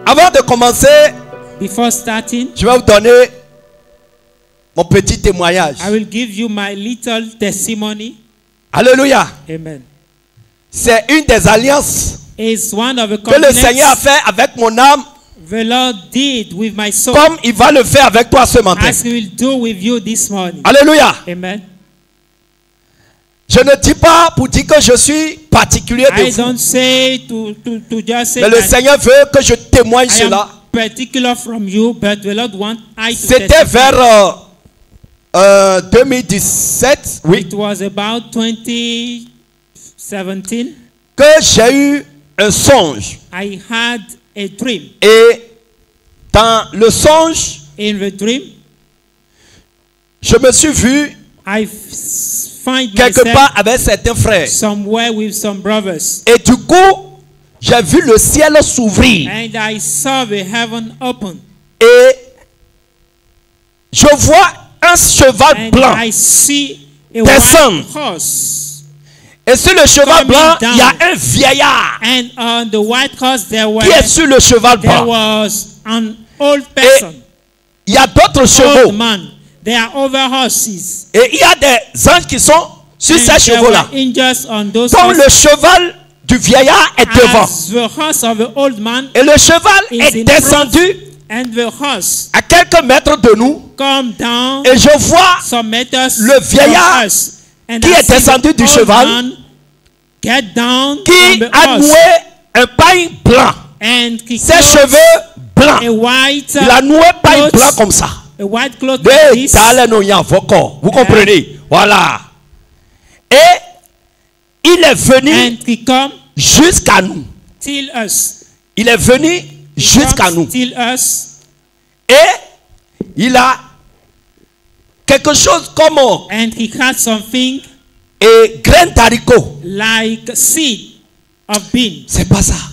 Avant de commencer, before starting, je vais vous donner mon petit témoignage. I will give you my little testimony. Alléluia. Amen. C'est une des alliances It's one of the que le Seigneur a covenants fait avec mon âme, the Lord did with my soul, comme il va le faire avec toi ce matin. as He will do with you this morning. Alléluia. Amen. Je ne dis pas pour dire que je suis particulier de I vous, don't say to just say mais le that Seigneur veut que je témoigne I am cela. particular from you, but the Lord wants I to C'était testify. vers 2017, oui, It was about 2017. que j'ai eu un songe. I had a dream. Et dans le songe, In the dream, je me suis vu I find quelque myself part avec certains frères. somewhere with some brothers. Et du coup, j'ai vu le ciel s'ouvrir. And I saw the heaven open. Et je vois un cheval And blanc. I see a Descend. white horse. Et sur le cheval Coming blanc, il y a down. un vieillard And on the white horse there qui est sur le cheval there blanc. was an old person, Il y a d'autres old chevaux. man. They are over horses. Et il y a des anges qui sont sur And ces there chevaux-là. were angels on those Donc horses. le cheval du vieillard est devant. As the horse of the old man Et le cheval is est in descendu front, and the horse à quelques mètres de nous. come down Et je vois some meters le vieillard from us. And qui I est see descendu the du old cheval, man get down qui from the a horse, noué un paille blanc. and he Ses clothes cheveux blancs. a white Il a noué paille clothes, blanc comme ça. a white cloth Vous like this, comprenez? Voilà. Et il est venu and he come jusqu'à nous. till us. Il est venu He jusqu'à comes nous. till us, Et il a quelque chose comme and he had something et grain d'haricot. like seed of bean. C'est pas ça.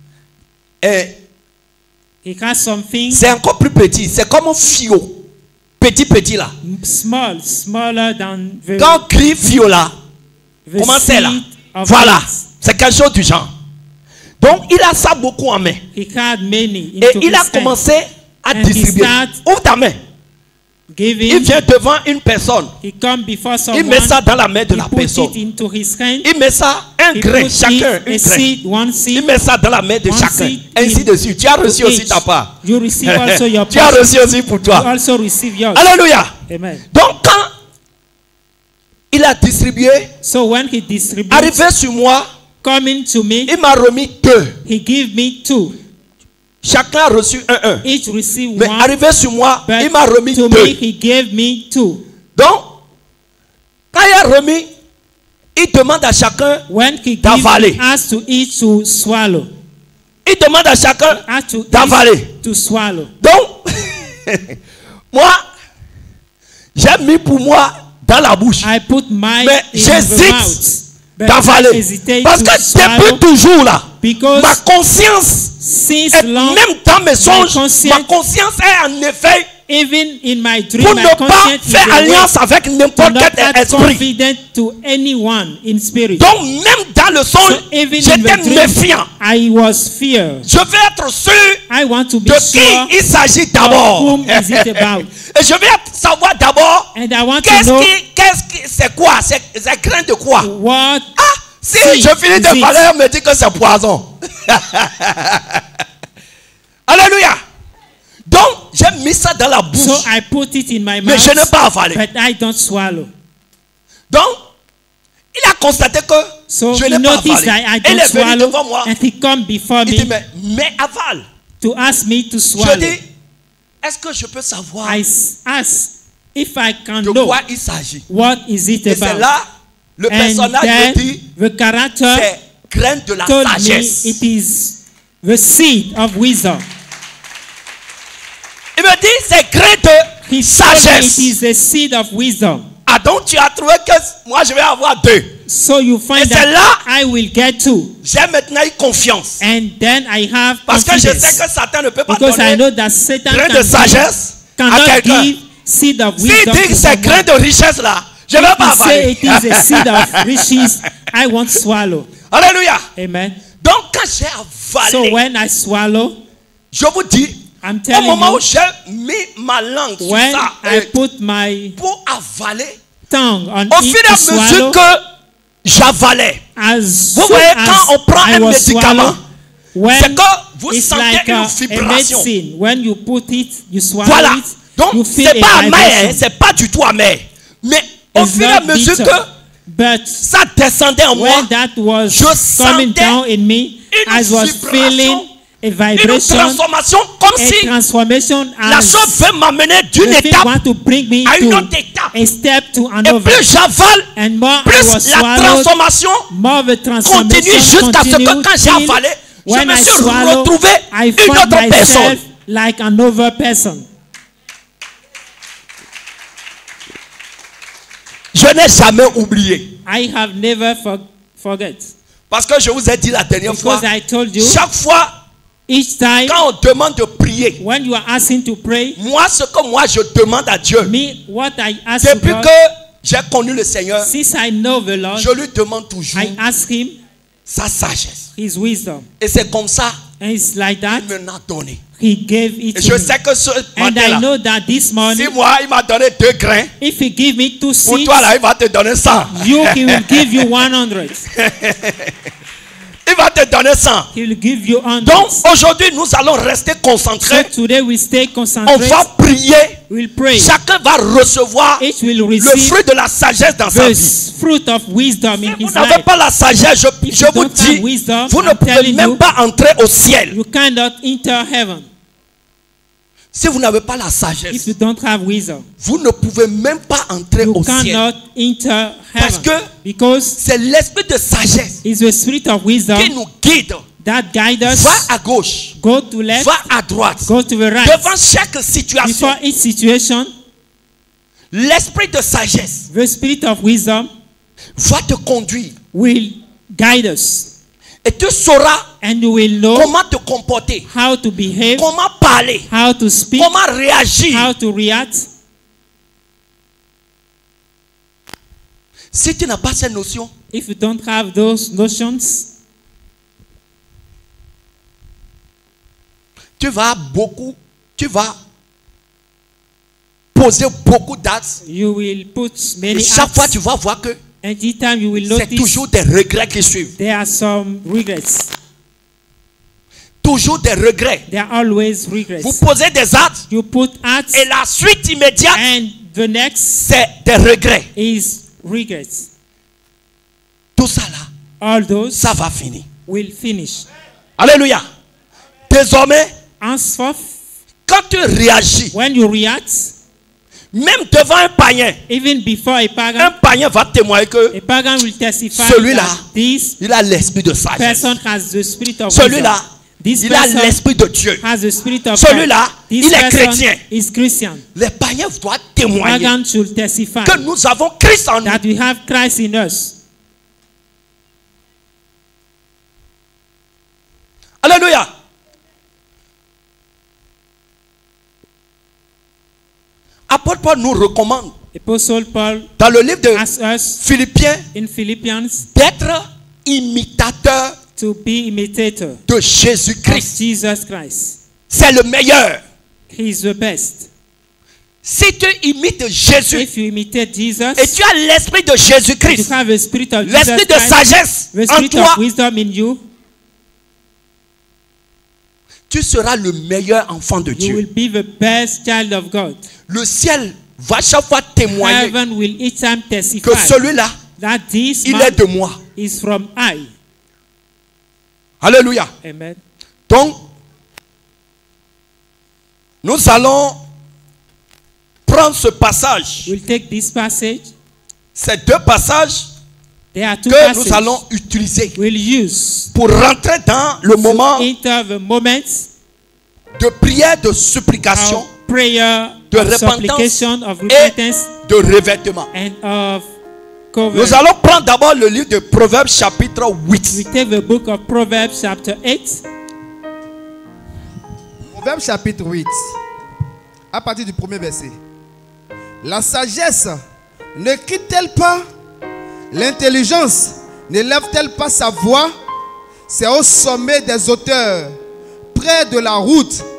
Et He has something c'est encore plus petit. C'est comme un fio. Petit là. smaller than the, Quand on crie fio là, the comment c'est là? seed of Voilà. beans. C'est quelque chose du genre. Donc il a ça beaucoup en main. He had many Et into il a his hand, commencé à And he distribuer. start Ouvre ta main. Il giving. vient devant une personne. He come before Il someone. met ça dans la main de He la put personne. it into his hand. Il met ça un He grain, put chacun, it, un a grain. seed, one Il seed. met ça dans la main de One chacun. seed Ainsi in- de suite. Tu as reçu to aussi each. ta part. You receive also your Tu as portion. reçu aussi pour You toi. also receive yours. Alléluia. Amen. Donc quand il a distribué, So when he distributed, arrivé sur moi, coming to me, il m'a remis 2. he gave me 2. Chacun a reçu un. Each received Mais one. arrivé sur moi, But il m'a remis to 2. me, he gave me 2. Donc, quand il a remis, il demande à chacun, When he gives, d'avaler. he has to eat to swallow. il demande à chacun Has to d'avaler. eat to swallow. Donc, moi, j'ai mis pour moi dans la bouche I put mine Mais in j'hésite the mouth. But I d'avaler. hesitate Parce to que swallow depuis toujours là, because ma conscience, since et long, même dans mes songes, conscience- ma conscience est en effet even in my dream, pour my ne pas conscience is faire awake alliance avec to n'importe not quel act esprit. confident to anyone in spirit. Donc même dans le So songe, even in j'étais the dream, méfiant. I was feared. Je veux être sûr I want to be de sure qui il s'agit of d'abord. whom is it about. Et je veux savoir d'abord And I want to know c'est quoi, c'est grain de quoi. what Ah, si seed je finis is de it. parler, on me dit que c'est poison. Alléluia. Donc, j'ai mis ça dans la bouche. So I put it in my Mais je n'ai mouth, pas avalé. but I don't swallow. Donc, il a constaté que So je he n'ai pas noticed avalé. that I Il don't est venu swallow, devant moi. and he come before Il dit, me mais avale. to ask me to Je swallow. dis, est-ce que je peux savoir I ask if I can de know quoi il s'agit? what is it Et c'est about. là, le And personnage then me dit, the character c'est grain de la told me sagesse. it is the seed of wisdom. Il me dit, c'est grain de He told me sagesse. it is the seed of wisdom. Ah, donc tu as trouvé que moi je vais avoir 2. So you find Et c'est that là- I will get 2. J'ai maintenant eu confiance. And then I have Parce que je sais confidence. que Satan ne peut pas Because I donner know that Satan grain de sagesse à cannot quelqu'un. give seed of S'il wisdom dit que to c'est grain someone. de richesse là, je ne vais pas If he say avaler. it is a seed of riches, I won't swallow. Alléluia. Amen. Donc quand j'ai So avalé, when I swallow, Je vous dis, I'm au telling moment you, où j'ai mis ma langue sur when ça, I put my pour avaler, tongue on au it fur et to à mesure swallow, que j'avalais, as vous soon voyez, as quand on prend I un was médicament, swallowed, when c'est que vous it's sentez like une a vibration. medicine. When you put it, you swallow Voilà. it, Donc, you feel c'est pas a amer, hein, vibration. c'est pas du tout amer. Mais au It's fur et à not mesure bitter. que But ça descendait en moi, when that was je coming sentais down in me, une I was vibration, feeling a une vibration, transformation, comme a si transformation la as chose veut m'amener d'une the thing étape want to bring me à une to autre étape. a step to Et another. plus j'avale, And more I plus was la swallowed, transformation more the transformation continue jusqu'à ce que continued quand j'ai till avalé, je when me I suis swallow, retrouvé I une found autre personne. myself like another person. Je n'ai jamais oublié. I have never forget. Parce que je vous ai dit la dernière fois, Because I told you, chaque fois each time quand on demande de prier, when you are asking to pray, moi ce que moi je demande à Dieu, me, what I ask depuis God, que j'ai connu le Seigneur, since I know the Lord, je lui demande toujours I ask Him sa sagesse. His wisdom. Et c'est comme ça And it's like that, qu'il me l'a donné. He gave it Et to je me. sais que ce And I matin-là, know that this morning, si moi il m'a donné 2 grains, if He give me 2 pour seeds, toi là il va te donner 100. He will give you 100. Il va te donner 100. He will give you 100. Donc aujourd'hui nous allons rester So concentrés. today we stay On concentrated. va prier. We'll pray. Chacun va recevoir Each will le receive fruit de la sagesse dans sa vie. the fruit of wisdom Si in vous his n'avez life. pas la sagesse, If je you vous don't have dis, wisdom, vous ne I'm pouvez telling même you, pas entrer au ciel. you cannot enter heaven. Si vous n'avez pas la If sagesse, you don't have wisdom, vous ne pouvez même pas entrer you au ciel. cannot enter Parce heaven. que Because c'est l'esprit de sagesse it's the spirit of wisdom qui nous guide. that guides us. Va à gauche, Go to left, va à droite. go to the right. Devant chaque situation, Before each situation, l'esprit de sagesse the spirit of wisdom va te conduire. will guide us. Et tu sauras And you will know comment te comporter, how to behave, comment parler, how to speak, comment réagir. how to react. Si tu n'as pas ces notions, If you don't have those notions, tu vas poser beaucoup d'actes. you will put Et many chaque fois, acts. tu vas voir que And each time you will c'est notice toujours des regrets qui suivent. there are some regrets. Toujours des regrets. There are always regrets. Vous posez des actes You put acts et la suite immédiate, and the next c'est des regrets. is regrets. Tout ça là, All those ça va finir. will finish. Alléluia. Désormais, Henceforth, quand tu réagis, when you react, même devant un païen, even before a un pagan païen va témoigner que will testify Celui-là, that this il a l'esprit de sagesse. person has the spirit of wisdom. Celui-là, This il a person l'esprit de Dieu. has the spirit of Celui-là, God. This il est person chrétien. is Christian. Les païens doivent témoigner Pagan should testify que nous avons Christ en nous. that we have Christ in us. Alléluia. Apôtre Paul nous recommande Apostle Paul dans le livre de asks us Philippiens in Philippians d'être imitateurs to be imitator de of Jésus-Christ. Jesus Christ. C'est le meilleur. He is the best. Si tu imites Jésus If you imitate Jesus, et tu as l'esprit de you Jésus-Christ, have the spirit of Jesus l'esprit de Christ, sagesse the en spirit toi, of wisdom in you, tu seras le meilleur enfant de you will Dieu. be the best child of God. Le ciel va chaque fois témoigner Heaven will each time testify que celui-là, that this il man est de moi. is from I. Alléluia. Amen. Donc, nous allons prendre ce passage. We'll take this passage. Ces 2 passages There are 2 que passages nous allons utiliser we'll use pour rentrer dans le moment into the moments de prière, de supplication, of prayer, de of repentance supplication, of et repentance, de revêtement. and of cover. Nous allons prendre d'abord le livre de Proverbes chapitre 8. We take the book of Proverbs chapter 8. Proverbe chapitre 8, à partir du premier verset. La sagesse ne quitte-t-elle pas? L'intelligence n'élève-t-elle pas sa voix? C'est au sommet des hauteurs, près de la route,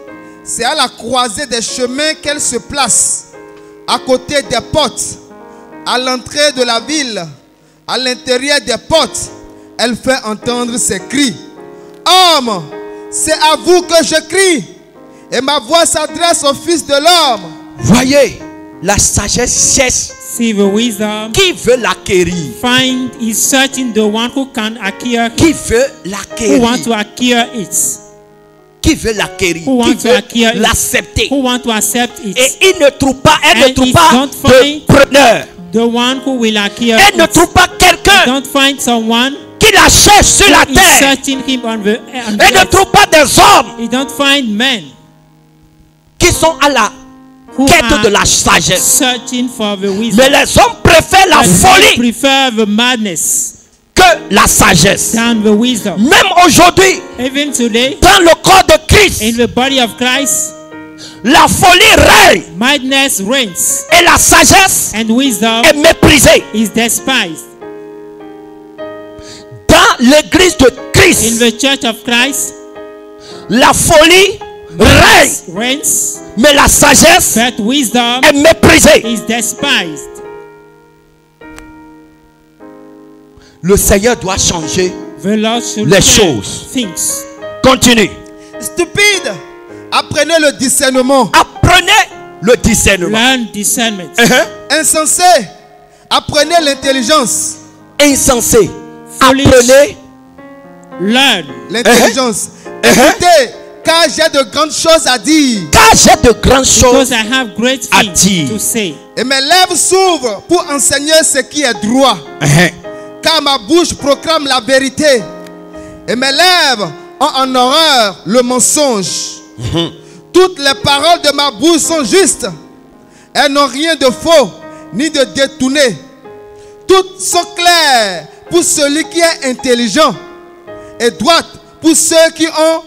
c'est à la croisée des chemins qu'elle se place, à côté des portes, à l'entrée de la ville, à l'intérieur des portes. Elle fait entendre ses cris. Homme, c'est à vous que je crie, et ma voix s'adresse au Fils de l'homme. Voyez, la sagesse cherche See the wisdom. qui veut l'acquérir. Find is searching the one who can acquire, Qui veut who want l'acquérir. to acquire it, Qui veut l'acquérir. Who Qui want to veut acquire it. l'accepter. who want to accept it. Et il ne trouve pas, elle ne And trouve it pas don't de find- preneur. The one who will acquire Elle ne it. trouve pas quelqu'un Don't find someone qui la cherche sur la who is terre. searching him on the Elle ne earth. trouve pas des hommes You don't find men qui sont à la who quête are de la sagesse. searching for the wisdom. Mais les hommes préfèrent la But they folie prefer the madness que la sagesse. than the wisdom. Même aujourd'hui, Even today, dans le corps de Christ, in the body of Christ, la folie règne madness reigns et la sagesse and wisdom est méprisée. is despised. Dans l'église de In Christ, the church of Christ, la folie règne, reigns, mais la sagesse but wisdom est méprisée. is despised. Le Seigneur doit changer. The Lord should Les change choses. things. Continue. Stupide, apprenez le discernement. Apprenez le discernement. Learn discernment. Insensé, apprenez l'intelligence. Insensé. Foolish. Apprenez. Learn. L'intelligence. Écoutez, car j'ai de grandes choses à dire. Car j'ai de grandes choses. Because I have great à things dire. to say. Et mes lèvres s'ouvrent pour enseigner ce qui est droit. Car ma bouche proclame la vérité. Et mes lèvres ont en horreur le mensonge. Toutes les paroles de ma bouche sont justes. Elles n'ont rien de faux, ni de détourné. Toutes sont claires pour celui qui est intelligent. Et droites pour ceux qui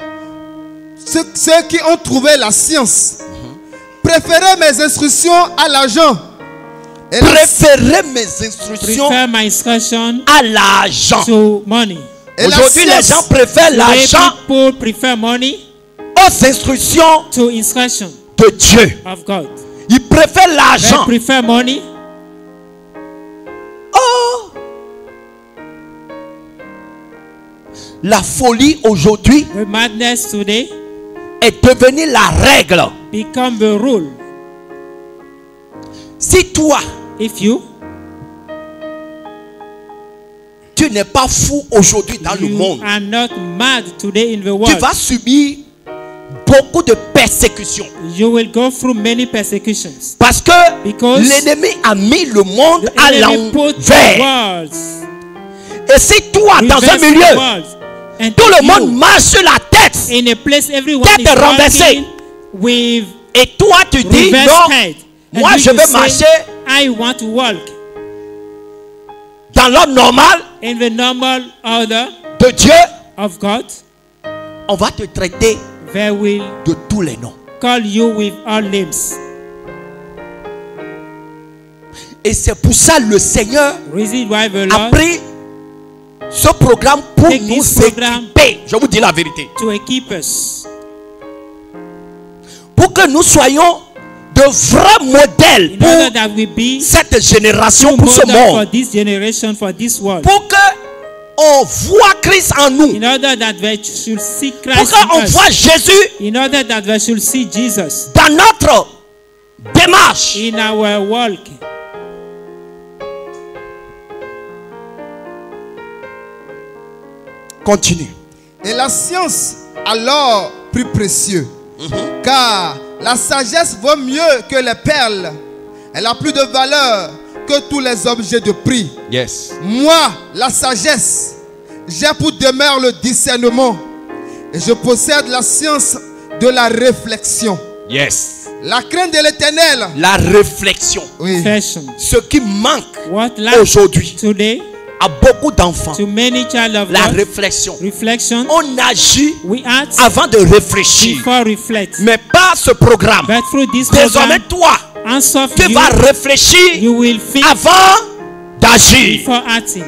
ont trouvé la science. Préférez mes instructions à l'argent. Et la- Préférez mes instructions Prefer my instruction à l'argent. to money. et la Aujourd'hui, les science- gens préfèrent Today l'argent people prefer money aux instructions to instruction de Dieu. of God. Ils préfèrent They l'argent. prefer money. Oh! La folie aujourd'hui The madness today est devenue la règle. become the rule. Si toi, If you tu n'es pas fou aujourd'hui dans le monde, are not mad today in the tu world, vas subir beaucoup de persécutions. you will go through many persecutions. Parce que Because l'ennemi a mis le monde The à enemy put the l'envers. world, Et si toi, dans un reverse the milieu, world, and tout le you, monde marche sur la tête, in a place everyone Tête is renversée. walking with et toi tu dis reverse non, head, and moi you je veux say, marcher I want to walk dans l'ordre normal in the normal order de Dieu, of God, on va te traiter they will de tous les noms. call you with all names. Et c'est pour ça le Seigneur Reason why the a Lord pris ce programme pour Take nous this program. équiper. Je vous dis la vérité. to equip us, Pour que nous soyons de vrais modèles in order pour that we be cette génération, true pour ce model for monde. this generation, for this world. Pour que on voit Christ en nous. In order that they should see Pour Christ qu'on in us. voit Jésus In order that they should see Jesus dans notre démarche. in our walk. Continue. Et la science alors plus précieux. Car la sagesse vaut mieux que les perles. Elle a plus de valeur que tous les objets de prix. Yes. Moi, la sagesse, j'ai pour demeure le discernement. Et je possède la science de la réflexion. Yes. La crainte de l'Éternel. La réflexion. Oui. Fashion. Ce qui manque What lacks aujourd'hui today à beaucoup d'enfants. to many child of La God, réflexion. reflection. On agit We act avant de réfléchir. before reflect. Mais par ce programme, But through this désormais program, toi, answer tu you, vas réfléchir you will think avant d'agir. before acting.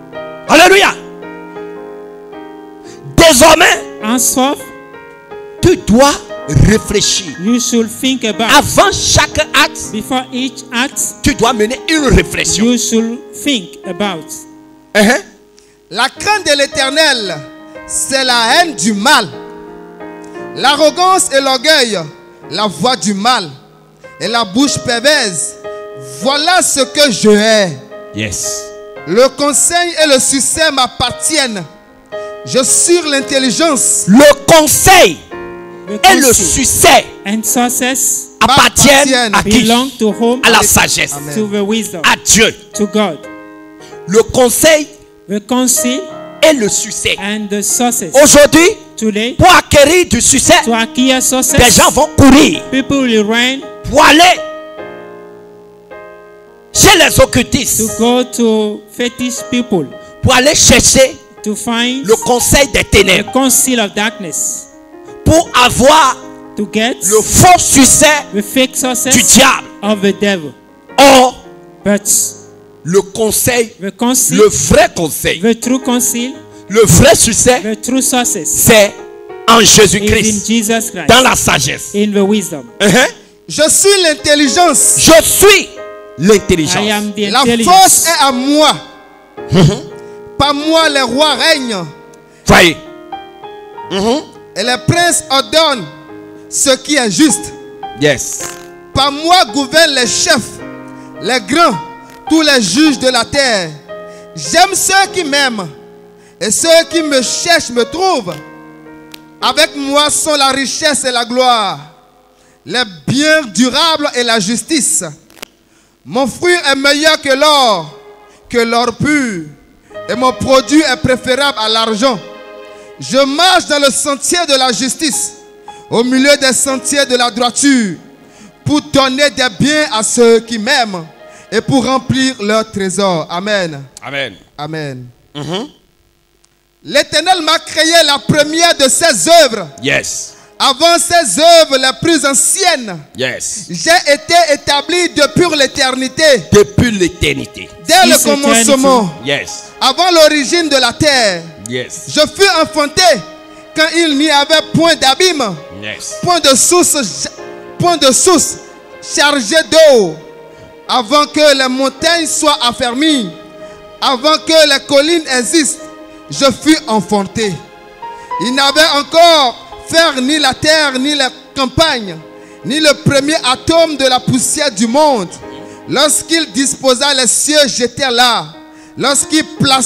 Alléluia. Désormais, Answer, tu dois réfléchir. You should think about. Avant chaque acte, Before each act, tu dois mener une réflexion. you should think about. La crainte de l'Éternel, c'est la haine du mal. L'arrogance et l'orgueil, la voix du mal. Et la bouche perverse, voilà ce que je hais. Yes. Le conseil et le succès m'appartiennent. Je suis l'intelligence. Le conseil The et le counsel succès and success appartiennent à qui? belong to whom? À la sagesse. Amen. To the wisdom. À Dieu. To God. Le conseil The counsel et le succès. and the success. Aujourd'hui, Today, pour acquérir du succès, to acquire des success, gens vont courir people will run pour aller chez les to occultistes, go to fetish people pour aller chercher to find le conseil des the ténèbres, counsel of darkness, pour avoir to get le faux succès the fake du success diable. of the devil. Or, But le conseil, the counsel, le vrai conseil, the true counsel, le vrai succès, the true success c'est en is in Jésus-Christ, Jesus Christ, dans la sagesse. in the wisdom. Je suis l'intelligence. Je suis I l'intelligence. am the La force intelligence. est à moi. Par moi, les rois règnent. Voyez. Et les princes ordonnent ce qui est juste. Yes. Par moi gouvernent les chefs, les grands, tous les juges de la terre. J'aime ceux qui m'aiment. Et ceux qui me cherchent me trouvent. Avec moi sont la richesse et la gloire, les biens durables et la justice. Mon fruit est meilleur que l'or pur. Et mon produit est préférable à l'argent. Je marche dans le sentier de la justice, au milieu des sentiers de la droiture, pour donner des biens à ceux qui m'aiment et pour remplir leur trésor. Amen. Amen. Amen. L'Éternel m'a créé la première de ses œuvres. Yes. Avant ses œuvres les plus anciennes. Yes. J'ai été établi depuis l'éternité. Depuis l'éternité. Dès le Since commencement. Yes. Avant l'origine de la terre. Yes. Je fus enfanté quand il n'y avait point d'abîme. Yes. Point de source chargé d'eau. Avant que les montagnes soient affermies. Avant que les collines existent. Je fus enfanté. Il n'avait encore faire ni la terre, ni la campagne, ni le premier atome de la poussière du monde. Lorsqu'il disposa les cieux, j'étais là. Lorsqu'il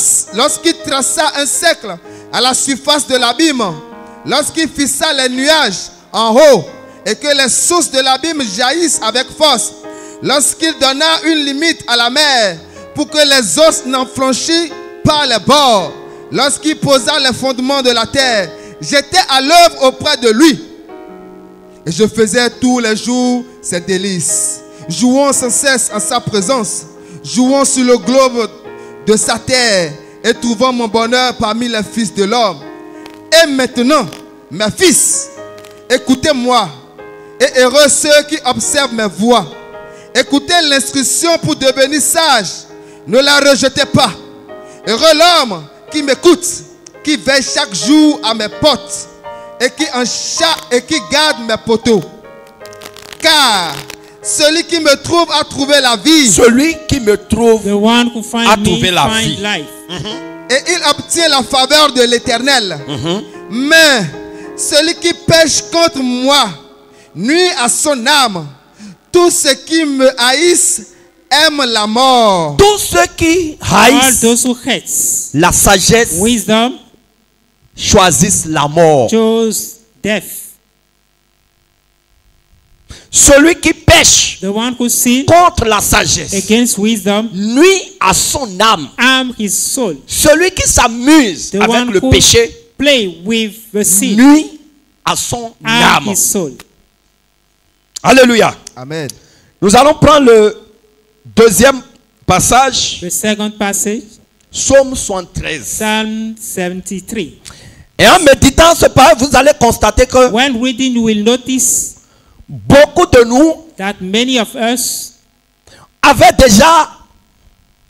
traça un cercle à la surface de l'abîme, lorsqu'il fixa les nuages en haut et que les sources de l'abîme jaillissent avec force, lorsqu'il donna une limite à la mer pour que les os n'en franchissent pas les bords, lorsqu'il posa les fondements de la terre, j'étais à l'œuvre auprès de lui. Et je faisais tous les jours ses délices, jouant sans cesse en sa présence, jouant sur le globe de sa terre et trouvant mon bonheur parmi les fils de l'homme. Et maintenant, mes fils, écoutez-moi, et heureux ceux qui observent mes voies. Écoutez l'instruction pour devenir sage, ne la rejetez pas. Heureux l'homme qui m'écoute, qui veille chaque jour à mes portes et qui garde mes poteaux. Car celui qui me trouve a trouvé la vie. Celui qui me trouve The one who finds a me trouvé la find vie. life. Et il obtient la faveur de l'Éternel. Mais celui qui pêche contre moi nuit à son âme. Tous ceux qui me haïssent aiment la mort. Tous ceux qui All haïssent those who hate la sagesse wisdom choisissent la mort. chose death. Celui qui pêche The one who sins contre la sagesse against wisdom nuit à son âme. harm his soul. Celui qui s'amuse The avec one le who péché play with the sin nuit à son harm âme. his soul. Alléluia. Amen. Nous allons prendre le deuxième passage, The second passage, Psaume 73. Psalm 73. Et en méditant ce passage, vous allez constater que When reading, you will notice beaucoup de nous that many of us avaient déjà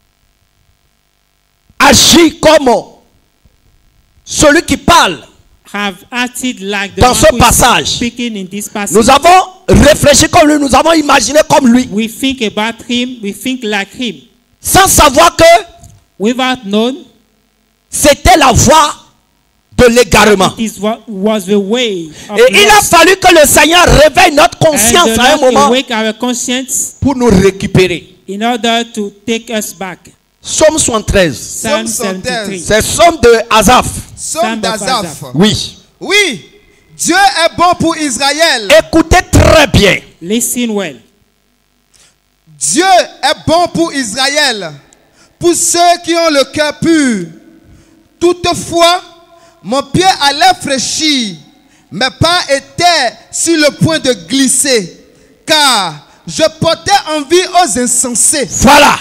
agi comme celui qui parle have acted like the Dans one ce who is passage, speaking in this passage. nous avons réfléchi comme lui, nous avons imaginé comme lui, We think about him, we think like him, sans savoir que without knowing c'était la voie de l'égarement. it is what was the way of Et il a lost. fallu que le Seigneur réveille notre And conscience the à un Lord moment awake our conscience pour nous récupérer. in order to take us back. Psaume 73. Psalm Psalm 73. C'est Psaume de Asaph. Somme Psalm d'Azaph. d'Azaph. Oui. Oui, Dieu est bon pour Israël. Écoutez très bien. Listen well. Dieu est bon pour Israël, pour ceux qui ont le cœur pur. Toutefois, mon pied allait fraîchir, mes pas étaient sur le point de glisser, car je portais envie aux insensés. Voilà.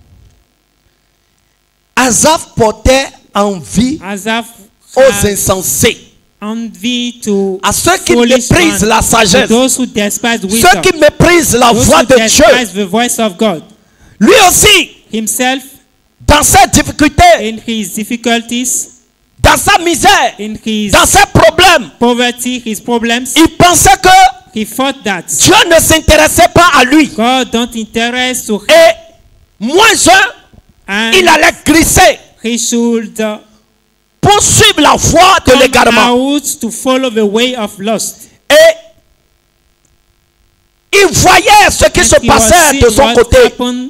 Asaph portait envie Asaph aux has insensés, envy to à ceux qui foolish méprisent ones, la to sagesse, those who despise ceux wisdom, qui méprisent la those voix who de Dieu. despise the voice of God. Lui aussi, Himself, dans ses difficultés, in his difficulties, dans sa misère, in his dans ses problèmes, poverty, his problems, il pensait que he thought that Dieu ne s'intéressait pas à lui. God don't interest to him, Et moins and il allait glisser he should pour suivre la voie de come l'égarement. out to follow the way of lust. Et il voyait ce qui And se he was passait seeing de son what côté. happened,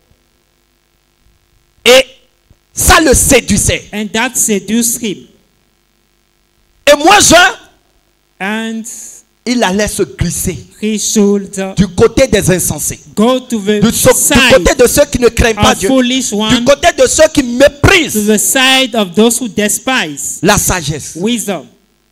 Et ça le séduisait. and that seduced him. Et moins And il allait se glisser he should du côté des insensés. go to the Du side côté de ceux qui ne craignent pas of Dieu. foolish Du one, côté de ceux qui to méprisent the side of those who despise la sagesse. wisdom.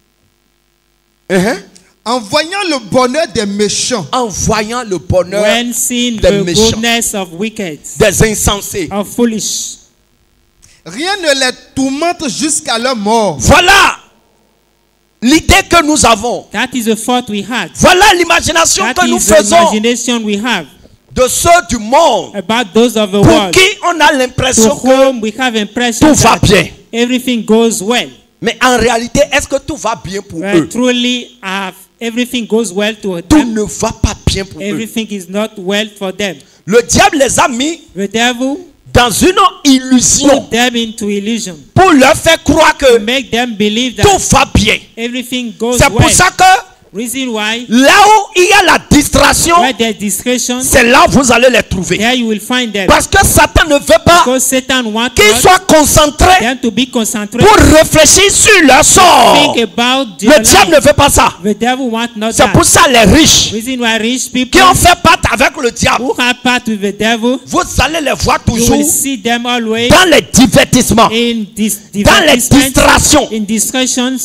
En voyant le bonheur des méchants, En voyant le bonheur When seeing des the méchants, goodness of wicked, des insensés. of foolish, rien ne les tourmente jusqu'à leur mort. Voilà l'idée que nous avons. that is the thought we had. Voilà l'imagination That que nous is the faisons imagination we have de ceux du monde about those of the pour world, qui on a to l'impression que whom we have impression tout va that bien. everything goes well. Mais en réalité, est-ce que tout va bien pour But eux? truly, everything goes well to Tout them. ne va pas bien pour eux. Everything is not well for them. Le diable les a mis The devil dans une illusion put them into illusion, pour leur faire croire que make them believe tout that va bien. everything goes C'est pour well. ça que Reason why, là où il y a la distraction, where there's discretion, c'est là où vous allez les trouver. there you will find them. Parce que Satan ne veut pas Because Satan wants qu'ils soient concentrés them to be concentrated, pour réfléchir sur leur sort. think about their Le diable ne life. veut pas ça. The devil wants not C'est that. pour ça les riches Reason why rich qui people ont fait part avec le diable, who have part with the devil, vous allez les voir you toujours will see them always dans les divertissements, in this dans les distractions. in discussions.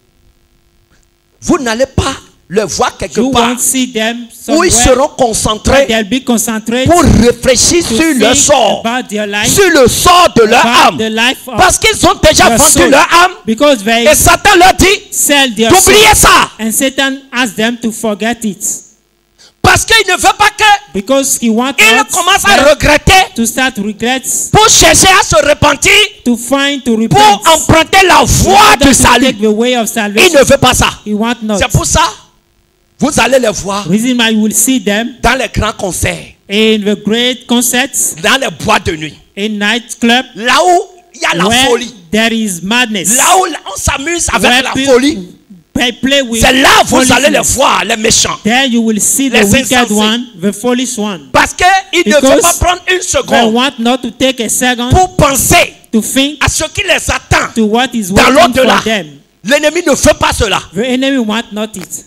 Vous n'allez pas les voir quelque You part won't see them où ils somewhere seront where concentrés they'll be concentrated pour réfléchir to sur leur think sort, about their life, sur le sort de leur about the âme. life of Parce qu'ils ont déjà their vendu soul. leur âme Because they et Satan leur dit sell their soul. d'oublier ça. And Satan asks them to forget it. Parce qu'il ne veut pas Because he wants qu'ils us commencent à them regretter to start regrets, pour chercher à se repentir, to find, to pour repent, emprunter la in voie order du to salut. take the way of Il salvation. ne veut pas ça. He wants not. C'est pour ça, vous allez les voir Reason why you will see them dans les grands concerts, in the great concerts, dans les boîtes de nuit, in nightclub, là où il y a la where folie, there is madness, là où on s'amuse avec where la people folie. play with C'est là où vous allez les foolishness. voir, les méchants. There you will see the Les wicked insensés. one, the foolish one. Parce qu'il ne veut Because pas prendre une They seconde want not to take a second pour penser to think à ce qui les attend to what is dans waiting l'au-delà. for them. L'ennemi ne fait pas cela. The enemy want not it.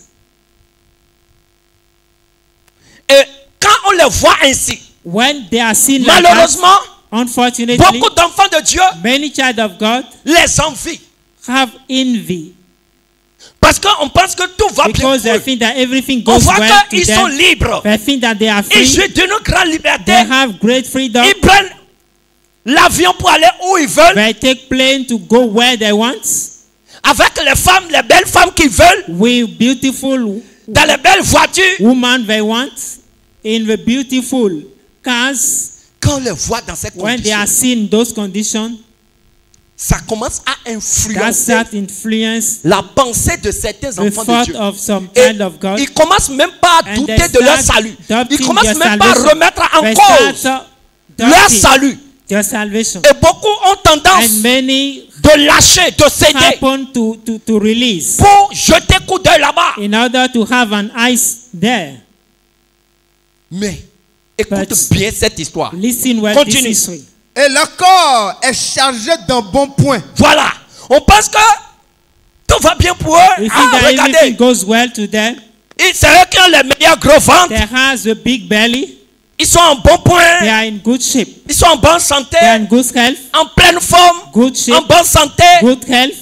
Et quand on les voit ainsi, When they are seen like that, malheureusement, unfortunately, beaucoup d'enfants de Dieu many child of God les envient. have envy Parce qu'on pense que tout va bien because pour they eux. think that everything On goes voit well to qu'ils sont them. libres. They think that they are Ils free. jouissent d'une grande liberté. They have great freedom. Ils prennent l'avion pour aller où ils veulent. They take plane to go where they want Avec les femmes, les belles femmes qu'ils veulent. with beautiful Dans les belles voitures. women they want in the beautiful cars. Quand on les voit dans ces When they are conditions, seen in those conditions, ça commence à That influencer start influence la pensée de certains the enfants de thought Dieu. of some Et child of God. ils commencent même pas à And douter they de leur start salut. Ils doubting commencent their même pas à salvation. remettre en They cause start leur doubting salut. their salvation. Et beaucoup ont tendance And many de lâcher, de céder happen to release pour jeter coup d'œil là-bas. in order to have an eyes there. Mais écoute But bien cette histoire. listen well this Continue. history. Et le corps est chargé d'un bon point. Voilà. On pense que tout va bien pour eux. We think Ah, that everything regardez. goes well to them. C'est eux qui ont les meilleurs gros ventres. They has a big belly. Ils sont en bon They point. are in good shape. Ils sont en bonne santé. They are in good health. En pleine forme. Good En shape. bonne santé. Good health.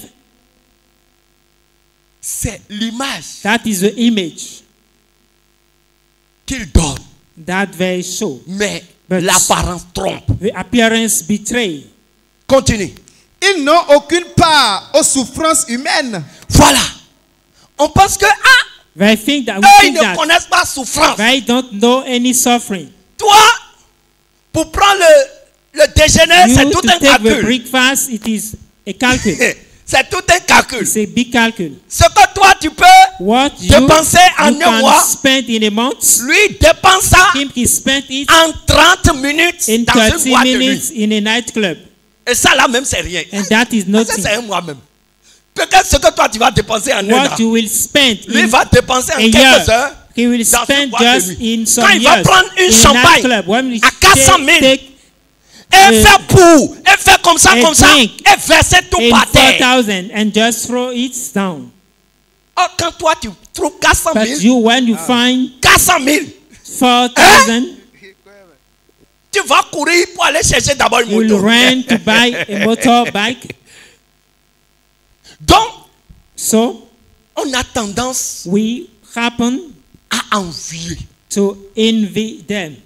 C'est l'image That is the image qu'ils donnent. that they show. Mais But- l'apparence trompe. The appearance betray. Continue. Ils n'ont aucune part aux souffrances humaines. Voilà. On pense que They think that we eux, ils think ne that connaissent pas souffrance. they don't know any suffering. Toi, pour prendre le déjeuner, c'est You tout to un take the calcul. breakfast, it is a calcul. C'est tout un calcul. It's a big calcul. Ce que toi, tu peux What you dépenser en can un mois, spend in a month, lui dépense ça him he spent it en 30 minutes in dans 30 une boîte de nuit. minutes in a nightclub. Et ça là même, c'est rien. And that is Ça, nothing. c'est un mois même. Peut-être ce que toi, tu vas dépenser en un an. What you will spend Lui in va dépenser en a quelques year, heures. he will dans une spend boîte de just nuit. in some Quand il va years prendre une in a champagne nightclub. When we à 400 000, take et fait pour, et fait comme ça, a drink et verser tout in par terre. 4,000 and just throw it down. Oh, quand toi, tu trouves 400 But 000, you, when you find 400 000, 4,000, tu vas courir pour aller chercher d'abord une you will moto. run to buy a motorbike. Donc, So on a tendance we happen à envier. to envy them.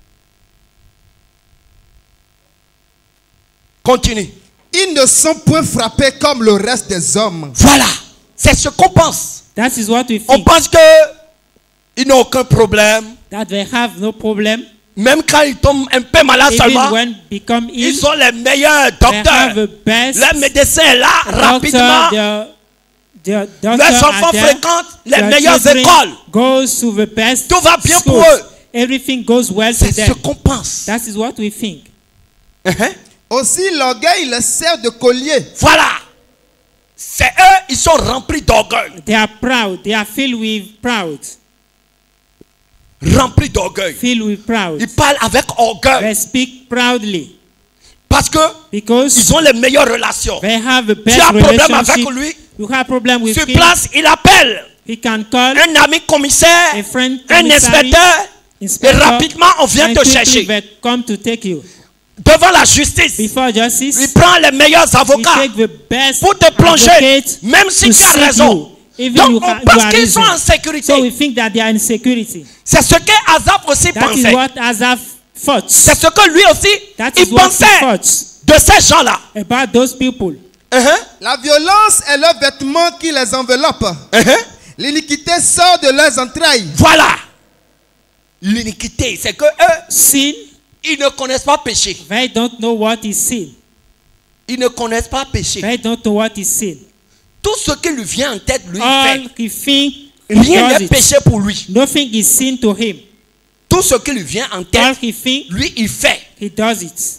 Continue. Ils ne sont point frappés comme le reste des hommes. Voilà. C'est ce qu'on pense. That is what we On think. pense que ils n'ont aucun problème. That they have no problem. Même quand ils tombent un peu malades Even seulement, when become ill, ils sont les meilleurs they have docteurs. the best Le médecin est là rapidement. doctor. Their Les doctor enfants are there. fréquentent les Their meilleures children écoles. goes to the best Tout va bien schools. pour eux. Everything goes well to C'est ce them. qu'on pense. That is what we think. Uh-huh. Aussi, l'orgueil les sert de collier. Voilà. C'est eux, ils sont remplis d'orgueil. They are proud. They are filled with proud. Remplis d'orgueil. Filled with proud. Ils parlent avec orgueil. They speak proudly Parce que because ils ont les meilleures relations. they have the Tu best as un problème avec relationship. lui. You have problem with Sur him. place, il appelle He can call un ami commissaire, a friend un commissary, inspecteur. Et inspector, rapidement, on vient and te quickly chercher. they come to take you Devant la justice, before il justice. prend les meilleurs We avocats take the best pour te plonger, advocate même si to tu as save raison. you, even Donc, you on are pense qu'ils sont reason. en sécurité. So we think that they are in security. C'est ce que Asaph aussi That is pensait. what Asaph thought. C'est ce que lui aussi, That il is what he pensait thought de ces gens-là. about those people. Uh-huh, La violence est leur vêtement qui les enveloppe. uh-huh. L'iniquité sort de leurs entrailles. Voilà. L'iniquité, c'est que eux, Sin, ils ne connaissent pas péché. they don't know what is sin. Ils ne connaissent pas péché. They don't know what is sin. Tout ce qui lui vient en tête, lui, il All fait. he think, Rien does n'est it. péché pour lui. Nothing is sin to him. Tout ce qui lui vient en All tête, he think, lui, il fait. he does it.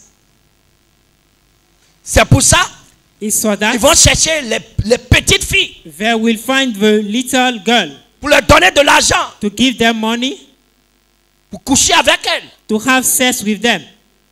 C'est pour ça, It's so that ils vont chercher les petites filles they will find the little girl pour leur donner de l'argent, to give them money pour coucher avec elles. to have sex with them.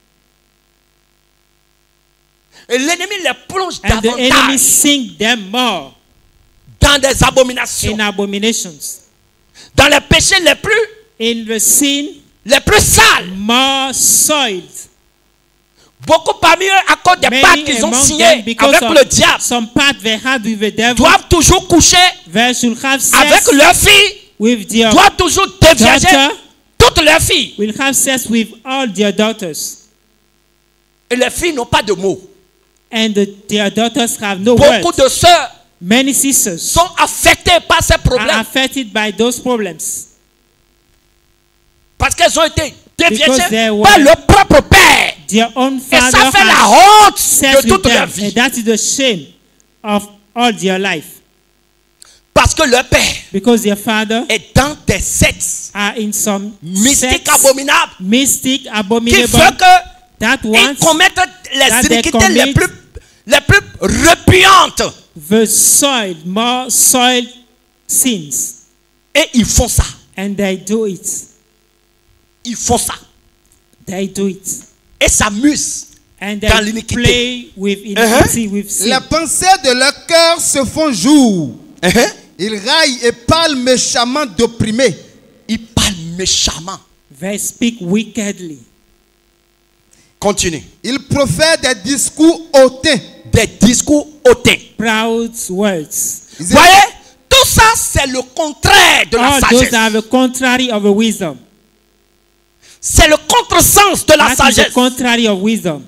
Et l'ennemi les plonge And the enemy davantage sink them more dans des abominations, in abominations. dans les péchés les In the sin, plus sales. more soiled. Beaucoup parmi eux, à cause des pactes Many qu'ils ont among signés them, because avec le of diable, some part they had with the devil, doivent toujours coucher they should have avec sex leurs filles, with their doivent toujours déviager daughter, toutes leurs filles. will have sex with all their daughters. Et les filles n'ont pas de mots. And their daughters have no Beaucoup words. de sœurs Many sisters sont affectées par ces are problèmes affected by those problems parce qu'elles ont été because déviagées they were par leur propre père. Their own Et ça father fait la has honte set de with toute leur them, vie. and that is the shame of all their life. Parce que leur père Because their father est dans des sectes are in some mystiques sects, abominables mystic, qui abominable, veut que that ils wants commettent les that they iniquités les commit plus répugnantes. the soiled, more soiled sins. Et ils font ça. And they do it. Ils font ça. They do it. Et s'amusent. And Dans they l'iniquité. play with iniquity, with sin. Les pensées de leur cœur se font jour. Ils raillent et parlent méchamment d'opprimés. Ils parlent méchamment. They speak wickedly. Continue. Ils profèrent des discours hautains. Des discours hautains. Proud words. Ils Voyez, tout ça c'est le contraire de la All those sagesse. are the contrary of the wisdom. C'est le contresens de la That is the sagesse. contrary of wisdom.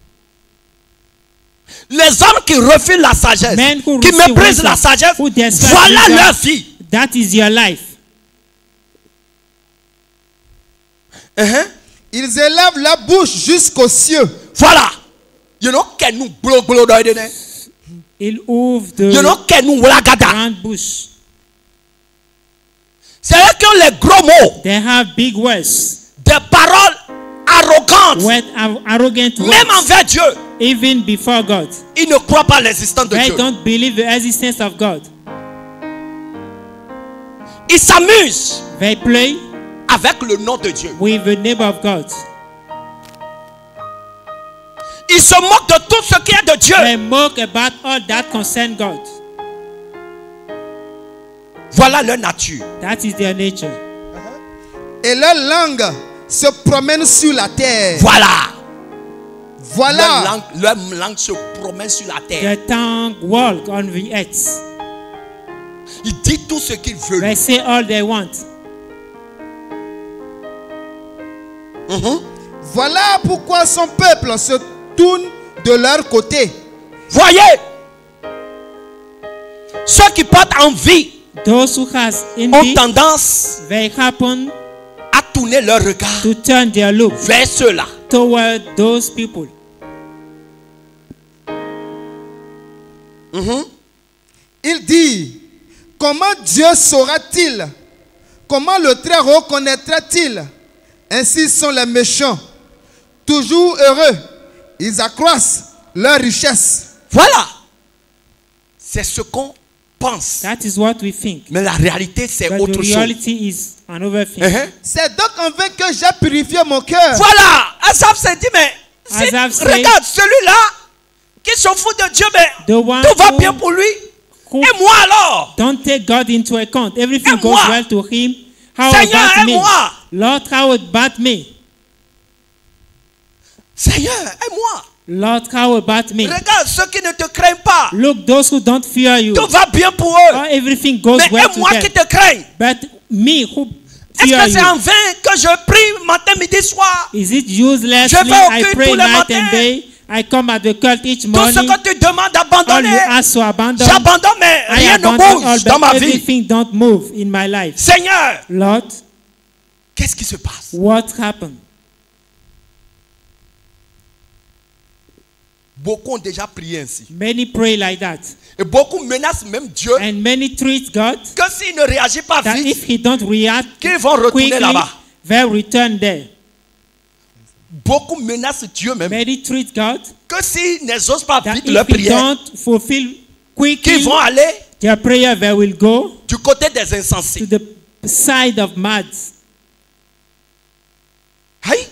Les hommes qui refusent la sagesse, Men who qui receive méprisent wisdom, la sagesse, who despise voilà wisdom, leur vie. That is your life. Ils élèvent la bouche jusqu'aux cieux. Voilà. You know, que nous blo dans les Ils ouvrent You know, the que nous walagada. grand bush. C'est eux qui ont les gros mots, They have big words. des paroles arrogantes, Arrogant même words. envers Dieu. Even before God. Ils ne croient pas à l'existence de They Dieu. don't believe the existence of God. Ils s'amusent They play avec le nom de Dieu. with the name of God. Ils se moquent de tout ce qui est de Dieu. They mock about all that concern God. Voilà leur nature. That is their nature. Et leur langue se promène sur la terre. Voilà. Voilà. Leur langue se promène sur la terre. Their tongue walk on the earth. Ils disent tout ce qu'ils veulent. They say all they want. Voilà pourquoi son peuple se tourne de leur côté. Voyez, ceux qui portent envie Those who has ont envy, tendance they happen à tourner leur regard to turn their look vers ceux-là. toward those people. Il dit, comment Dieu saura-t-il? Comment le Très-Haut connaîtra-t-il? Ainsi sont les méchants, toujours heureux. Ils accroissent leur richesse. Voilà. C'est ce qu'on pense. That is what we think. Mais la réalité, c'est But the autre chose. reality is another thing. C'est donc en vain que j'ai purifié mon cœur. Voilà. Asaph s'est dit, mais Asaph said, regarde celui-là qui se fout de Dieu, mais The one tout va who- bien pour lui. who Et moi alors? don't take God into account. Everything goes Aide-moi. well to him. How Seigneur, about me? aide-moi. Lord, how about me? Seigneur, aide-moi. Lord, how about me? Regarde ceux qui ne te craignent pas. Look, those who don't fear you. Tout va bien pour eux. Oh, everything goes Mais well to aide-moi qui them. te craigne. But me who Est-ce fear que c'est en you, vain que je prie matin, midi, soir? is it uselessly Je vais au I culte pray tous les night matins. and day? I come at the cult each Tout ce morning. que tu demandes All d'abandonner, you ask to abandon, j'abandonne, mais I rien ne abandon all, bouge dans but ma vie. everything don't move in my life. Seigneur, Lord, qu'est-ce qui se passe? what happened? Beaucoup ont déjà prié ainsi. Many pray like that. Et beaucoup menacent même Dieu And many treat God que s'il ne réagit pas that vite, if he don't react qu'ils vont retourner quickly, là-bas. they'll return there. Beaucoup menacent Dieu même Many treat God que s'ils n'exaucent pas that vite leur if he prière, don't fulfill qu'ils quickly vont aller their prayer, they will go du côté des to insensés. the side of mads. Aïe.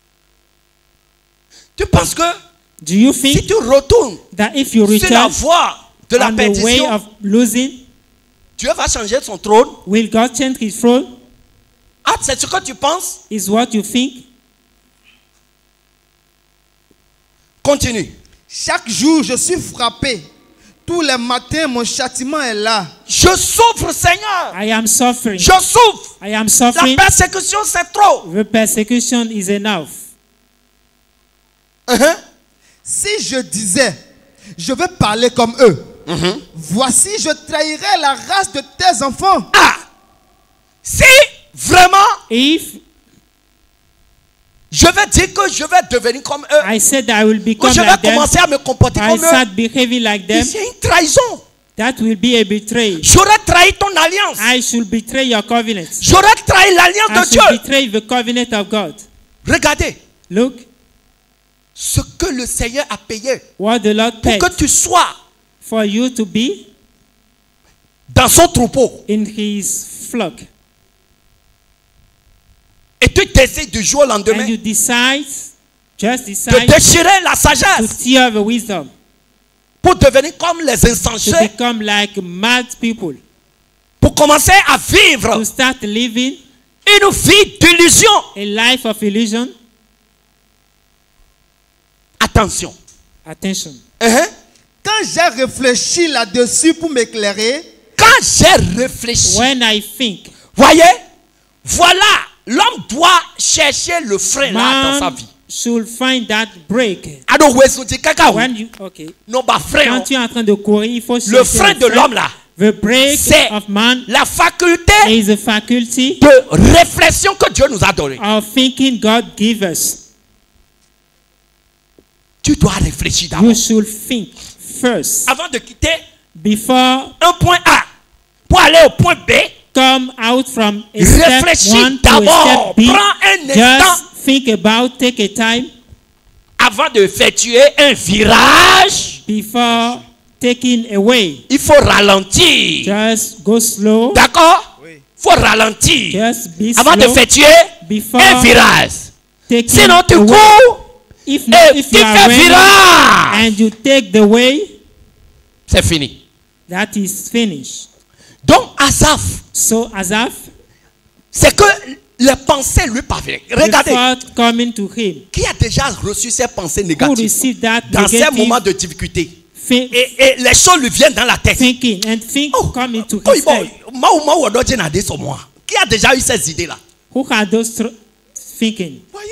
Tu penses que Do you si think tu retournes that if you sur la return voie de la on the way perdition, of losing, Dieu va changer son trône? will God change his throne? Ah, c'est ce que tu penses? Is what you think? Continue. Chaque jour, je suis frappé. Tous les matins, mon châtiment est là. Je souffre, Seigneur. I am suffering. Je souffre. I am La suffering. persécution, c'est trop. The persecution is enough. Si je disais, je vais parler comme eux, voici, je trahirais la race de tes enfants. Ah, si vraiment If je vais dire que je vais devenir comme eux. I said that I will Ou become je vais like them. commencer à me comporter I comme eux. start behaving like them. C'est une trahison. That will be a betrayal. J'aurais trahi ton alliance. I should betray your covenant. J'aurais trahi l'alliance I de Dieu. should betray the covenant of God. Regardez Look ce que le Seigneur a payé what the Lord pour paid que tu sois for you to be dans son troupeau. in his flock. Et tu décides du jour au And lendemain you decide, just de decide déchirer la to sagesse tear the wisdom, pour devenir comme les to insensés, become like mad people, pour commencer à vivre to start living une vie d'illusion. a life of illusion. Attention. Attention. Quand j'ai réfléchi là-dessus pour m'éclairer, Quand j'ai réfléchi, When I think, voyez, voilà, l'homme doit chercher le frein là dans sa man vie. should find that break. Alors, où est-ce que tu dis, When you, okay. non, pas frein. Quand tu es en train de courir, il faut Le chercher frein de l'homme là, The break c'est of man la faculté is a faculty de réflexion que Dieu nous a donnée. of thinking God gives us. Tu dois réfléchir You d'abord. should think first Avant de quitter before un point A pour aller au point B, come out from a step réfléchis one to a d'abord. step B. Prends un instant Just think about, take a time avant de effectuer un virage. before taking away. Il faut ralentir. Just go slow. D'accord? Il faut ralentir Just be avant slow d'effectuer before un virage. taking Sinon, tu away. cours If not, et if tu you are fais running virage. and you take the way, C'est fini. that is finished. Donc, Asaph, So Asaph, c'est que les pensées lui parvenaient. the Regardez, thought coming to him, qui a déjà reçu ces pensées who négatives received that dans ces moments negative de difficulté? thi- Et les choses lui viennent dans la tête. thinking and think coming to Oh, his bon, head. qui a déjà eu ces idées-là? Who had those thinking? Voyez?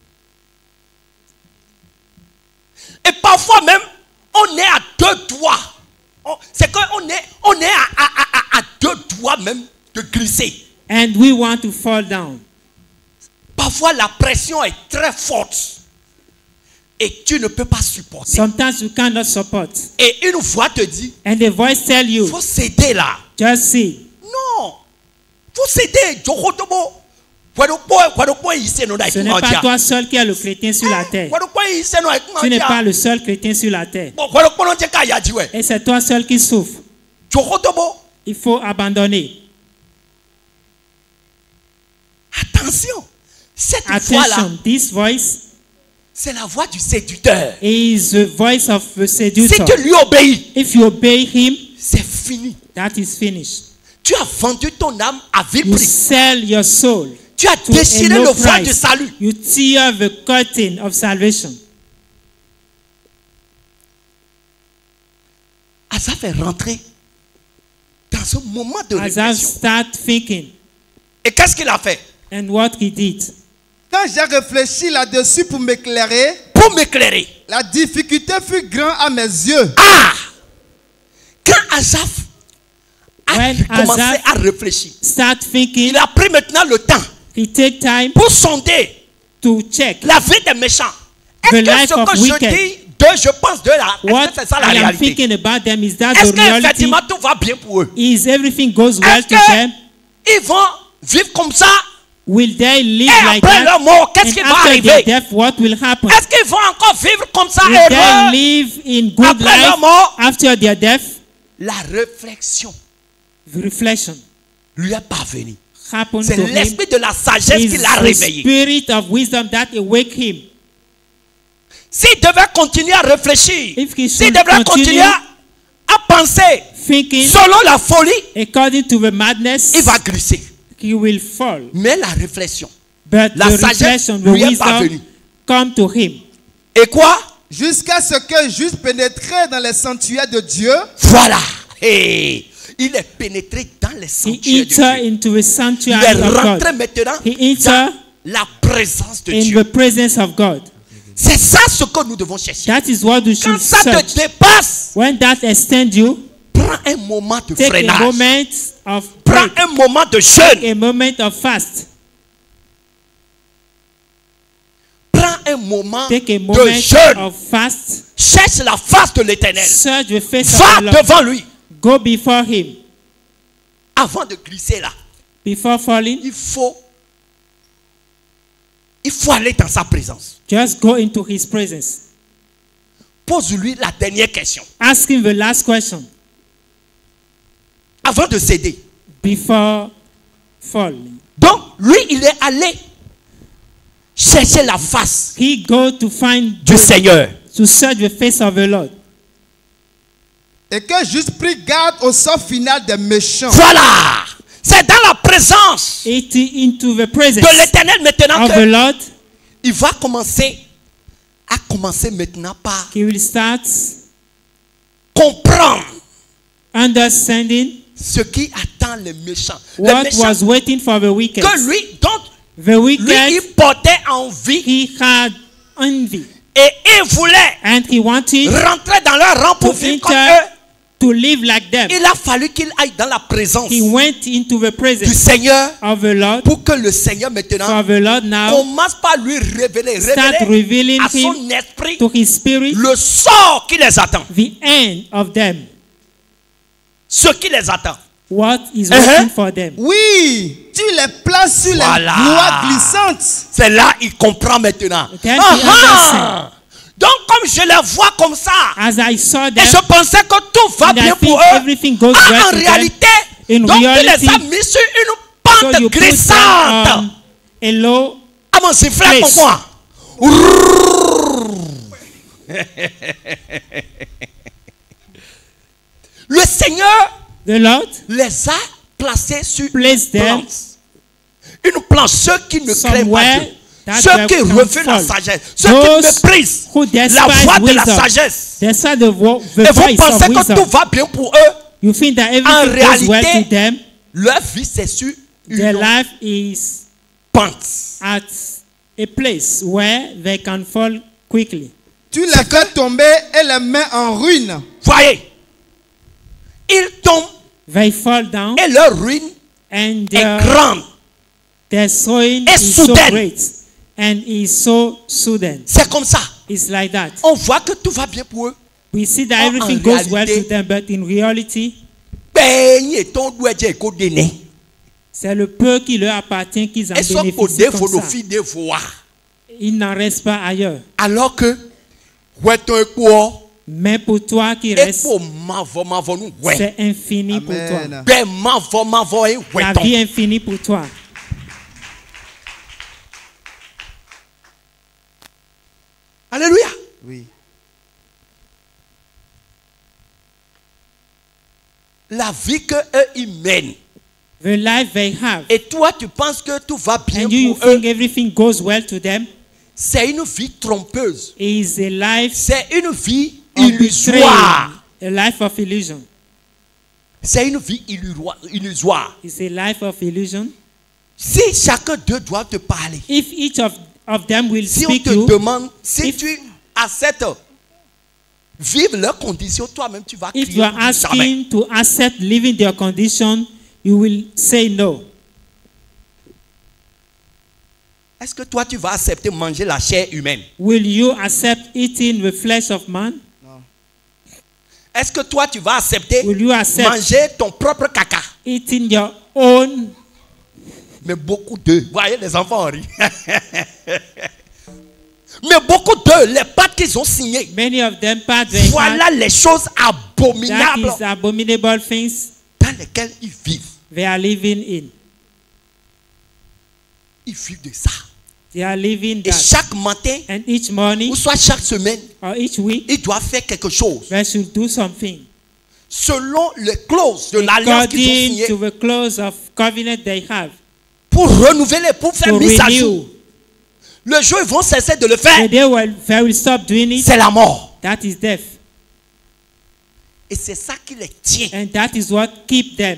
Et parfois même, on est à deux doigts. C'est qu'on est à deux doigts même de glisser. And we want to fall down. Parfois, la pression est très forte. Et tu ne peux pas supporter. Sometimes you cannot support. Et une voix te dit, And the voice tell il you, faut céder là. just see. Non. Il faut céder. Ce n'est pas toi seul qui es le chrétien sur la terre. Tu n'es pas le seul chrétien sur la terre. Et c'est toi seul qui souffre. Il faut abandonner. Attention. Cette voix-là, Attention, this voice c'est la voix du séducteur. is the voice of the Si seducer. tu lui obéis, If you obey him, c'est fini. that is finished. Tu as vendu ton âme à vil You prix. sell your soul Tu as to a déchiré le low voile du price. salut. You tear the curtain of salvation. Asaph est rentré dans un moment de Asaph réflexion. start thinking. Et qu'est-ce qu'il a fait? And what he did. quand j'ai réfléchi là-dessus pour m'éclairer, Pour m'éclairer. la difficulté fut grande à mes yeux. Ah! Quand Asaph a When commencé Asaph à réfléchir, start thinking, il a pris maintenant le temps he take time pour sonder to check la vie des méchants. The Est-ce que life ce of que je wicked. dis, je pense de là, what est-ce que c'est ça la I am réalité? thinking about them. Is that Est-ce the reality? qu'effectivement tout va bien pour eux? Is everything goes well Est-ce to them? qu'ils vont vivre comme ça? Will they live Et like après that? leur mort, qu'est-ce And qui va after their arriver? death, what will happen? Est-ce qu'ils vont encore vivre comme ça Will they heureux? live in good Après leur life mort? after their death? La réflexion The reflection lui est parvenue. happened C'est to him. l'esprit de la sagesse Is qui l'a the réveillé. spirit of wisdom that awake him. S'il devait continuer à réfléchir, If he s'il should devait continue continuer à penser Thinking selon la folie, according to the madness, il va glisser. he will fall. Mais la réflexion, But la the sagesse reflection, the lui est wisdom, parvenue. come to him. Et quoi? Jusqu'à ce que j'eusse pénétré dans les sanctuaires de Dieu, Voilà. Et il est pénétré dans les He sanctuaires de Dieu. entered into the Il sanctuary est of rentré God. maintenant He dans entered la présence de in Dieu. the presence of God. C'est ça ce que nous devons chercher. That is what we Quand should ça te search. dépasse, When that extends you, prends un moment de take a freinage. moment of Prends break, un moment de jeûne. a moment of fast. un moment de jeûne. Cherche la face de l'Éternel. Va devant lui. Go before him. Avant de glisser là. Before falling. Il faut aller dans sa présence. Just go into his presence. Pose-lui la dernière question. Ask him the last question. Avant de céder. Before falling. Donc, lui, il est allé chercher la face du Seigneur. To search the face of the Lord. Et que juste pris garde au sort final des méchants. Voilà. C'est dans la présence de l'Éternel maintenant que Lord, il va commencer maintenant par comprendre ce qui attend les méchants. What was waiting for the wicked. Que lui, donc, the wicked, lui, il portait envie. He had envy. Et il voulait rentrer dans leur rang pour vivre comme eux. To live like them. Il a fallu qu'il aille dans la présence He went into the presence du Seigneur of the Lord, pour que le Seigneur maintenant commence par lui révéler à son esprit to his spirit, le sort qui les attend. The end of them. Ce qui les attend. What is waiting for them. Oui, tu les places sur les voies glissantes. C'est là il comprend maintenant. Donc comme je les vois comme ça, et je pensais que tout va bien pour eux, en réalité, donc tu les as mis sur une pente glissante. À mon sifflet, pourquoi? Le Seigneur les a placés sur une planche. Ceux qui ne craignent pas Dieu. Ceux qui refusent la sagesse, ceux qui méprisent la voix de la sagesse, et vous pensez que tout va bien pour eux, en réalité, leur vie c'est sur une pente. At a place where they can fall quickly. Tu les fais tomber et les mets en ruine. Voyez, ils tombent, they fall down, et leur ruine est grande et soudaine. And is so sudden. C'est comme ça. It's like that. On voit que tout va bien pour eux. We see that everything goes well to them, but in reality, c'est le peu qui leur appartient qu'ils en bénéficient comme ça. Ils n'en restent pas ailleurs. Alors que, mais pour toi qui reste, c'est infini pour toi. La vie infinie pour toi. Alléluia. Oui. La vie que eux ils mènent. The life they have. Et toi tu penses que tout va bien and you pour eux. Think everything goes well to them. C'est une vie trompeuse. Is a life. C'est une vie illusoire. A life of illusion. C'est une vie illusoire. It's a life of illusion. Si chacun d'eux doit te parler. If each of them will si speak on te demande, si tu acceptes vivre leurs conditions, toi-même tu vas crier. If you are asking to accept living their condition, you will say no. Est-ce que toi tu vas accepter manger la chair humaine? Will you accept eating the flesh of man? Non. Est-ce que toi tu vas accepter manger ton propre caca? Eating your own. Mais beaucoup d'eux, vous voyez les enfants rient. Mais beaucoup d'eux, les pactes qu'ils ont signés, voilà les choses abominables dans lesquelles ils vivent. They are living in. Ils vivent de ça. They are living et that. Chaque matin, and each morning, ou soit chaque semaine, or each week, ils doivent faire quelque chose. They should do something. Selon les clauses de l'alliance qu'ils ont signées. To the clause of covenant they have. Pour renouveler, pour faire mise à jour. Le jour où ils vont cesser de le faire, c'est la mort. That is death. Et c'est ça qui les tient. And that is what keep them.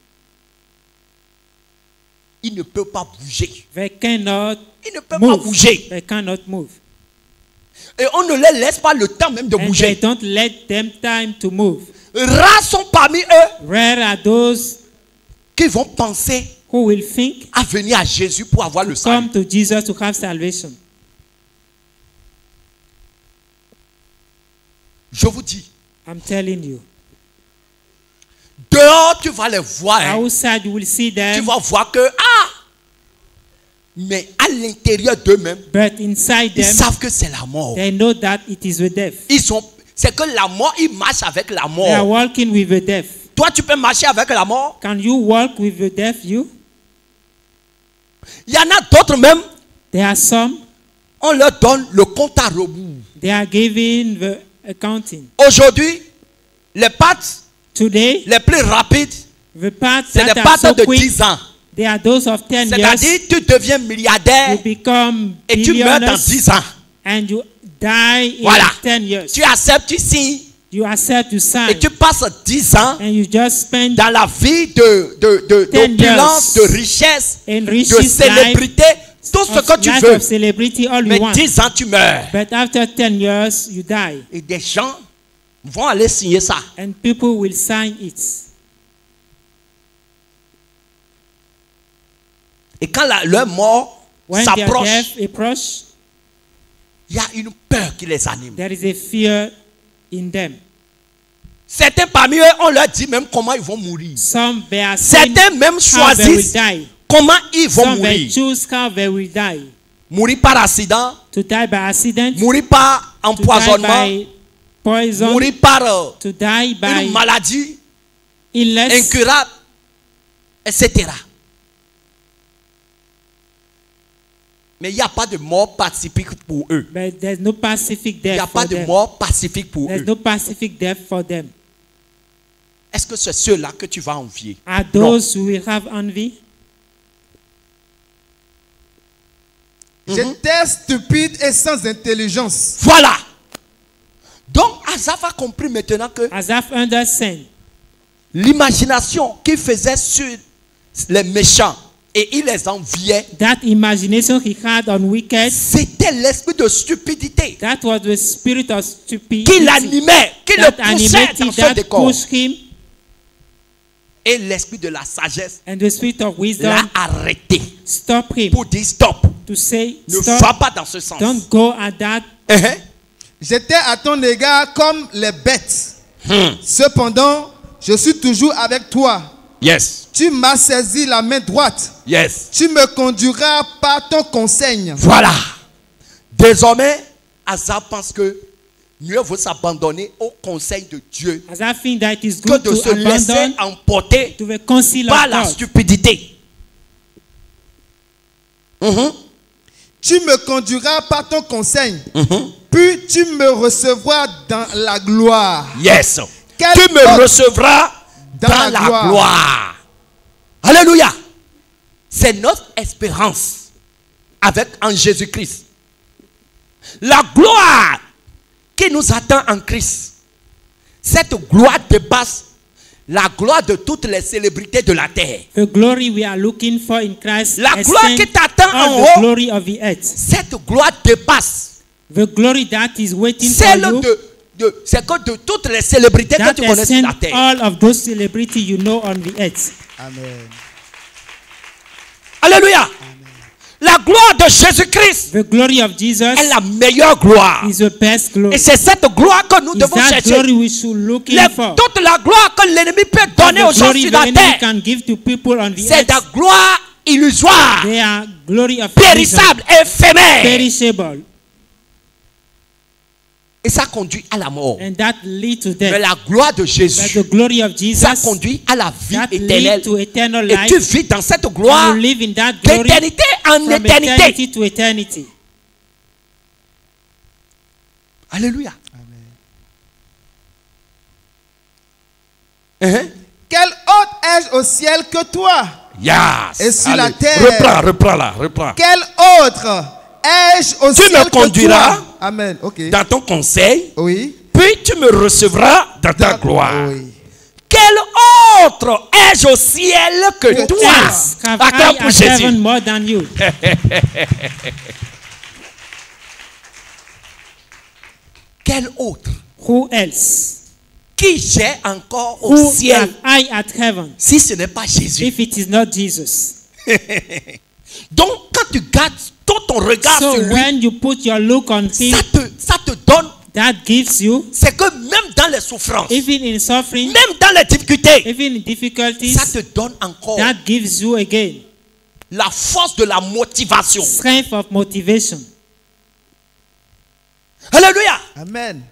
Ils ne peuvent pas bouger. They cannot ils ne peuvent pas bouger. They cannot move. Et on ne les laisse pas le temps même de bouger. They don't let them time to move. Rares sont parmi eux. Rare are those qui vont penser who will think à venir à Jésus pour avoir le salut. Come to Jesus to have salvation. Je vous dis. I'm telling you. Dehors, tu vas les voir. Outside, you will see them. Tu vas voir que, mais à l'intérieur d'eux-mêmes, ils savent que c'est la mort. They know that it is the death. C'est que la mort, ils marchent avec la mort. They are walking with the death. Toi, tu peux marcher avec la mort? Can you walk with the death, you? Il y en a d'autres même. There are some. On leur donne le compte à rebours. They are giving the accounting. Aujourd'hui, les pattes Today, les plus rapides, c'est les pattes de 10 ans. They are those of 10 years. C'est-à-dire, tu deviens milliardaire et tu meurs dans 10 ans. And you die in 10 years. Tu acceptes, tu signes. You accept, you sign. Et tu passes 10 ans and you just spend dans la vie d'opulence, de richesse, de célébrité, tout ce que tu veux. Mais 10 ans, tu meurs. But after 10 years, you die. Et des gens vont aller signer ça. And people will sign it. Et quand leur mort s'approche, il y a une peur qui les anime. There is a fear in them. Certains parmi eux, on leur dit même comment ils vont mourir. Certains même choisissent comment ils vont mourir. Mourir par accident, mourir par empoisonnement, mourir par une maladie incurable, etc. Mais il n'y a pas de mort pacifique pour eux. Il n'y a pas de mort pacifique pour eux. Est-ce que c'est ceux-là que tu vas envier? Are those who will have envy? J'étais stupide et sans intelligence. Voilà. Donc Asaph a compris maintenant que l'imagination qu'il faisait sur les méchants et il les enviait. That imagination he had on wicked. C'était l'esprit de stupidité. That was the spirit of stupidity. Qui l'animait, qui le poussait dans ce décor. Et l'esprit de la sagesse l'a arrêté. Stop him. Pour dire stop. To say, ne va pas dans ce sens. Don't go at that. J'étais à ton égard comme les bêtes. Cependant, je suis toujours avec toi. Yes. Tu m'as saisi la main droite. Yes. Tu me conduiras par ton conseil. Voilà. Désormais, Asaph pense que mieux vaut s'abandonner au conseil de Dieu que de se laisser emporter par la stupidité. Tu me conduiras par ton conseil. Puis tu me recevras dans la gloire. Yes. Tu me recevras dans la gloire. Alléluia. C'est notre espérance en Jésus-Christ. La gloire qui nous attend en Christ. Cette gloire dépasse la gloire de toutes les célébrités de la terre. The glory we are looking for in Christ. La gloire qui t'attend en haut. Cette gloire dépasse. The glory that is waiting for you. C'est que de toutes les célébrités que tu connais sur la terre. All of those celebrities you know on the earth. Amen. Alléluia. La gloire de Jésus-Christ est la meilleure gloire. Et c'est cette gloire que nous devons chercher. Toute la gloire que l'ennemi peut donner aux gens sur la terre, c'est la gloire illusoire, périssable, éphémère. Et ça conduit à la mort. Mais la gloire de Jésus, ça conduit à la vie éternelle. Et tu vis dans cette gloire d'éternité en éternité. Alléluia. Quel autre ai-je au ciel que toi? Yes. Et sur la terre. Reprends. Quel autre ai-je au ciel tu me conduiras que toi? Amen. Okay. Dans ton conseil. Oui. Puis tu me recevras dans ta gloire. Oui. Quel autre ai-je au ciel que toi? Acclame pour Jésus. More than you. Quel autre? Who else? Qui j'ai encore au ciel? I at heaven? Si ce n'est pas Jésus. If it is not Jesus. Donc quand tu gardes ton regard sur lui, when you put your look on him, ça te donne, that gives you, c'est que les souffrances, even in suffering, même dans les difficultés, even in difficulties, ça te donne encore that gives you again la force de la motivation. Strength of motivation. Alléluia. Amen.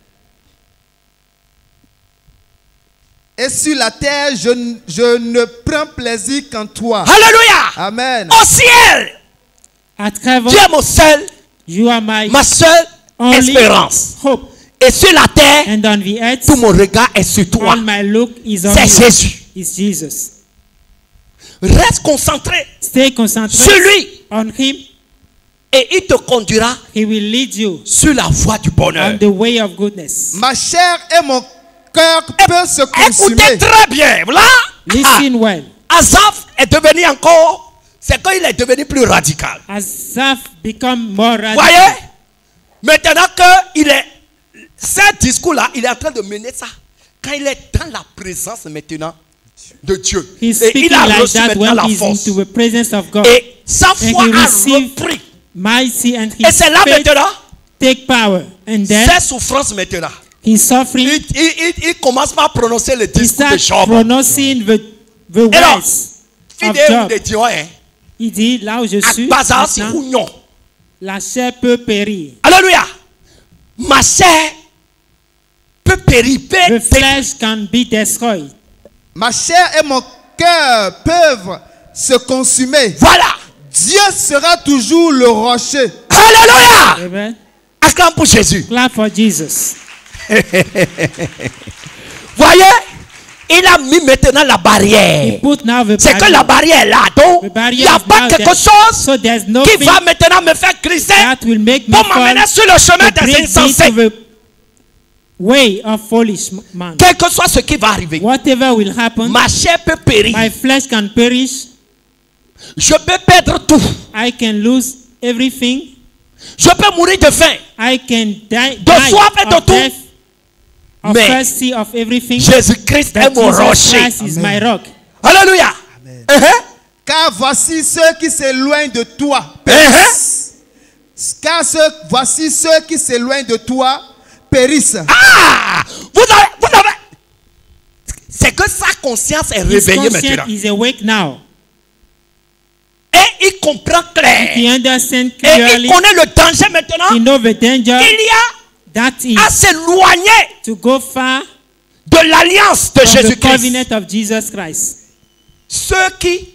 Et sur la terre, je ne prends plaisir qu'en toi. Alléluia. Amen. Au ciel, tu es mon seul, ma seule espérance. Hope. Et sur la terre, and on the earth, tout mon regard est sur toi. C'est Jésus. Is Jesus. Reste concentré. Stay concentré sur lui. On him. Et il te conduira He will lead you sur la voie du bonheur. On the way of goodness. Ma chair et mon cœur peuvent se consumer. Écoutez très bien. Là, listen well. Asaph est devenu encore, c'est quand il est devenu plus radical. Asaph become more radical. Voyez, maintenant qu'il est, ce discours-là, il est en train de mener ça. Quand il est dans la présence maintenant de Dieu. Et il a reçu maintenant la force. Et sa foi a repris. Et c'est là maintenant. Take power. And then, ses souffrances maintenant. He's suffering. Il commence par prononcer le discours de Job. Pronouncing the words of Job. Il dit, là où je suis, la chair peut périr. Alléluia. Ma chair peut périr. The flesh can be destroyed. Ma chair et mon cœur peuvent se consumer. Voilà. Dieu sera toujours le rocher. Alléluia. Amen. Acclame pour Jésus. Clap for Jesus. Voyez, il a mis maintenant la barrière. C'est que la barrière est là. Donc, il n'y a pas quelque chose qui va maintenant me faire crisser pour m'amener sur le chemin des insensés. Way of foolish man. Quel que soit ce qui va arriver, whatever will happen, ma chair peut périr. My flesh can perish. Je peux perdre tout. I can lose everything. Je peux mourir de faim. I can die de soif et de tout. Mais Jésus-Christ est mon rocher. Is my rock. Alléluia. Car voici ceux qui s'éloignent de toi. Car voici ceux qui s'éloignent de toi périssent. Ah, vous avez. C'est que sa conscience est réveillée maintenant. Is awake now. Et il comprend clair. He understands clearly. Et il connaît le danger maintenant. He knows the danger. Il y a à s'éloigner to go far de l'alliance de Jésus-Christ. Covenant of Jesus Christ. Ceux qui,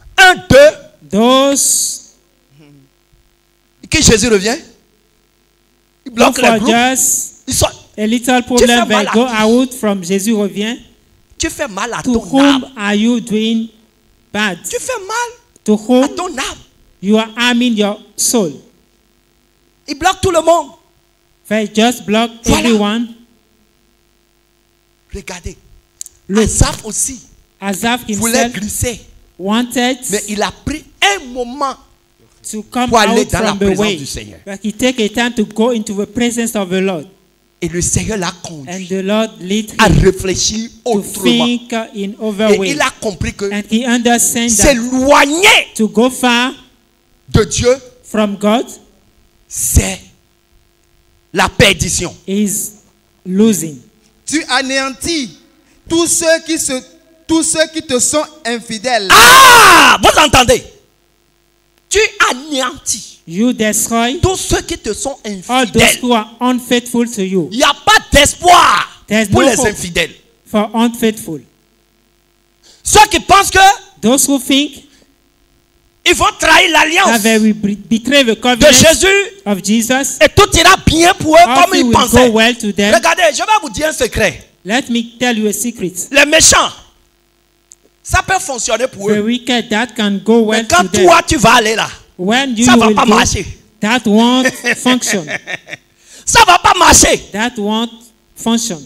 those qui Jésus revient, il bloque les groupes. Ils sont, a little problem will go out from Jésus revient. Tu fais mal à to ton whom âme. Are you doing bad? Tu fais mal to whom à ton âme. You are harming your soul. Il bloque tout le monde. They just block everyone. Regardez. Asaph aussi. Asaph voulait glisser. Wanted. Mais il a pris un moment to come pour aller out dans la from the présence way. du Seigneur. But he take a time to go into the presence of the Lord. Et le Seigneur l'a And conduit the Lord lead à him réfléchir to autrement. think in other Et way. il a compris que And he understands that s'éloigner to go far de Dieu, from God, c'est la perdition. Is losing. Tu anéantis tous ceux qui te sont infidèles. Ah, vous entendez? Tu anéantis. You destroy tous ceux qui te sont infidèles. All those who are unfaithful to you. Il n'y a pas d'espoir pour no les infidèles. For unfaithful. Ceux qui pensent que those who think ils vont trahir l'alliance de Jésus of Jesus, et tout ira bien pour eux comme ils pensaient. Well to them. Regardez, je vais vous dire un secret. Let me tell you a secret. Les méchants, ça peut fonctionner pour eux. Wicked, that can go well. Mais quand to toi them. Tu vas aller là, when you ça va will pas go, marcher. That won't function. Ça va pas marcher. That won't function.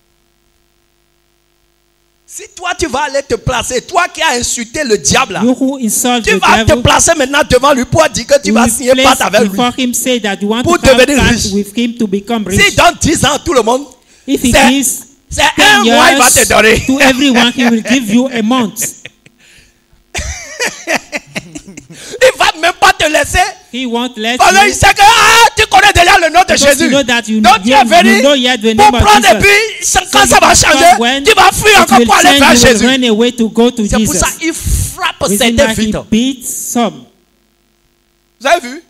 Si toi tu vas aller te placer, toi qui as insulté le diable là, tu vas devil, te placer maintenant devant lui pour dire que tu vas signer pacte avec lui pour devenir riche. Si dans 10 ans tout le monde, c'est un mois il va te donner. To everyone he will give you a month. Il va même pas te laisser He won't let parce qu'il sait que tu connais déjà le nom de Jésus. Donc tu es venu pour prendre et puis quand ça va changer, tu vas fuir encore pour aller vers Jésus. C'est pour ça qu'il frappe certaines vitres. Vous avez vu?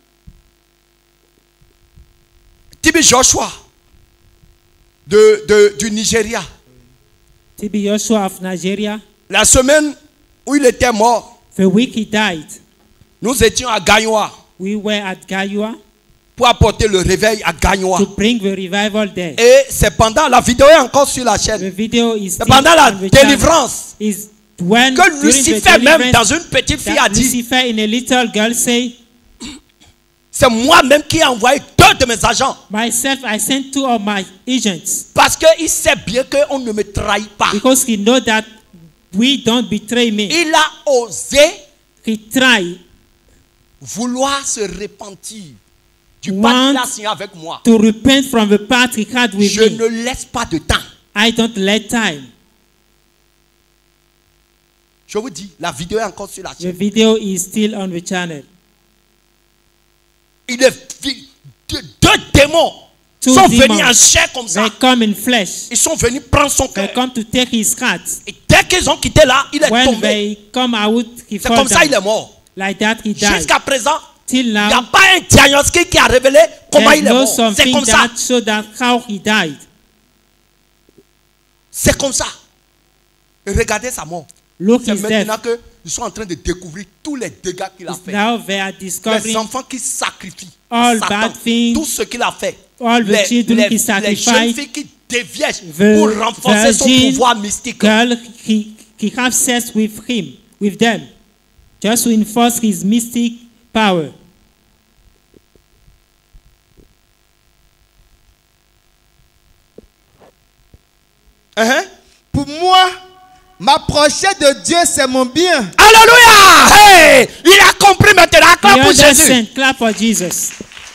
Tibi Joshua du Nigeria. Tibi Joshua of Nigeria. La semaine où il était mort, the week he died, nous étions à Gagnoa. We were at Gagnoa pour apporter le réveil à Gagnoa. To bring the revival there. Et c'est pendant, la vidéo est encore sur la chaîne. The video is c'est pendant la délivrance que Lucifer même dans une petite fille a dit, Lucifer in a little girl say, c'est moi-même qui ai envoyé 2 de mes agents. Myself, I sent 2 of my agents. Parce qu'il sait bien qu'on ne me trahit pas. Because he know that we don't betray me. Il a osé vouloir se repentir du pacte qu'il a signé avec moi. To repent from the pact he had with Je me. ne laisse pas de temps. I don't let time. Je vous dis, la vidéo est encore sur la chaîne. The video is still on the channel. Il est 2 démons sont venus en chair comme ça. They come in flesh. Ils sont venus prendre son cœur. They come to take his heart. Et dès qu'ils ont quitté là, il est When tombé. They come out, he c'est comme ça il est mort. Like that he died. Jusqu'à présent, il n'y a pas un diagnostic qui a révélé comment il est mort. C'est comme ça. So that how he died. C'est comme ça. Et regardez sa mort. C'est maintenant qu'ils sont en train de découvrir tous les dégâts qu'il a fait. Les enfants qui sacrifient. All Satan, bad things, tout ce qu'il a fait. All the children he sacrificed. Les jeunes filles qui déviègent pour renforcer son pouvoir mystique. Girl, he have sex with him, with them, just to enforce his mystic power. Pour moi, m'approcher de Dieu, c'est mon bien. Alléluia! Hey! Il a compris maintenant. Clap pour Jésus. Clap for Jesus.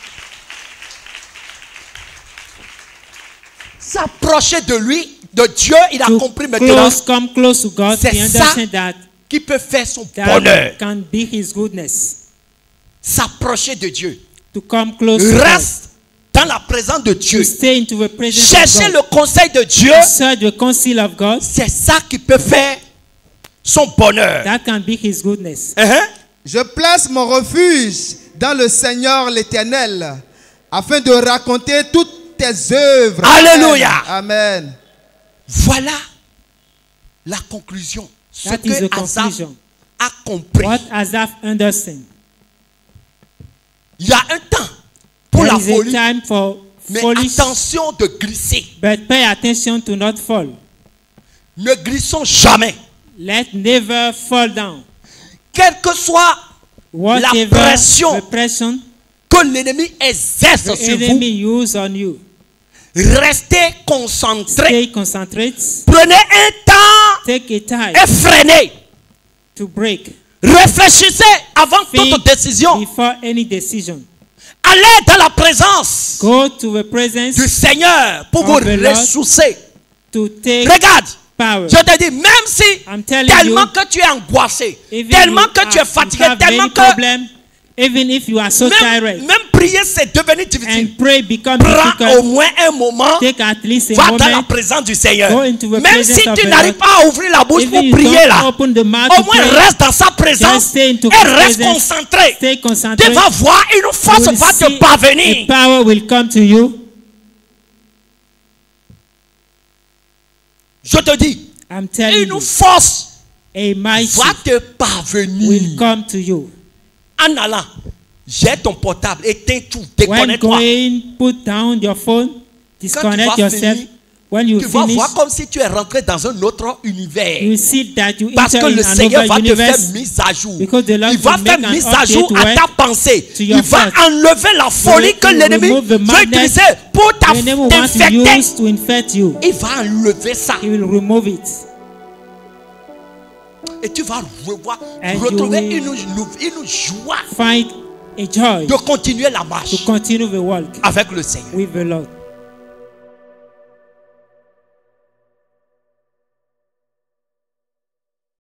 S'approcher de lui, de Dieu, il a compris maintenant. Come close to God. C'est ça qui peut faire son bonheur. Can be his goodness. S'approcher de Dieu. To come close Reste dans la présence de Dieu. Chercher le conseil de Dieu. C'est ça qui peut faire son bonheur. That can be his goodness. Je place mon refuge dans le Seigneur l'Éternel afin de raconter toutes tes œuvres. Alléluia. Amen. Voilà la conclusion. Ce que Asaph a compris. What Asaph understand. Il y a un temps pour la folie. Mais foolish, attention de glisser. But pay attention to not fall. Ne glissons jamais. Let never fall down. Quelle que soit la pression que l'ennemi exerce sur vous, use on you. Restez concentrés. Stay concentrate. Prenez un temps. Take a time. Et freinez. To break. Réfléchissez avant toute décision. Before any decision. Allez dans la présence Go to the presence du Seigneur pour vous ressourcer. Regarde, power. Je te dis, même si tellement que tu es angoissé, tellement que tu es fatigué, tellement que even if you are so tired, même prier c'est devenu difficile. And pray become Prends difficult. Au moins un moment. Take at least a va moment, dans la présence du Seigneur. Même si tu n'arrives pas à ouvrir la bouche pour prier là, au moins reste dans sa présence et reste concentré. Tu vas voir, une force va te parvenir. Power will come to you. Je te dis, une force va te parvenir. Will come to you. En allant, jette ton portable, éteins tout, déconnecte-toi. Put down your phone, disconnect yourself. When you tu vas voir comme si tu es rentré dans un autre univers. You see that you parce que le Seigneur va te faire mise à jour. Il va faire mise à jour à ta pensée. Il va enlever la folie que l'ennemi veut utiliser pour t'infecter. Il va enlever ça. He will remove it. Et tu vas retrouver une joie find a joy de continuer la marche to continue the walk avec le Seigneur. With the Lord.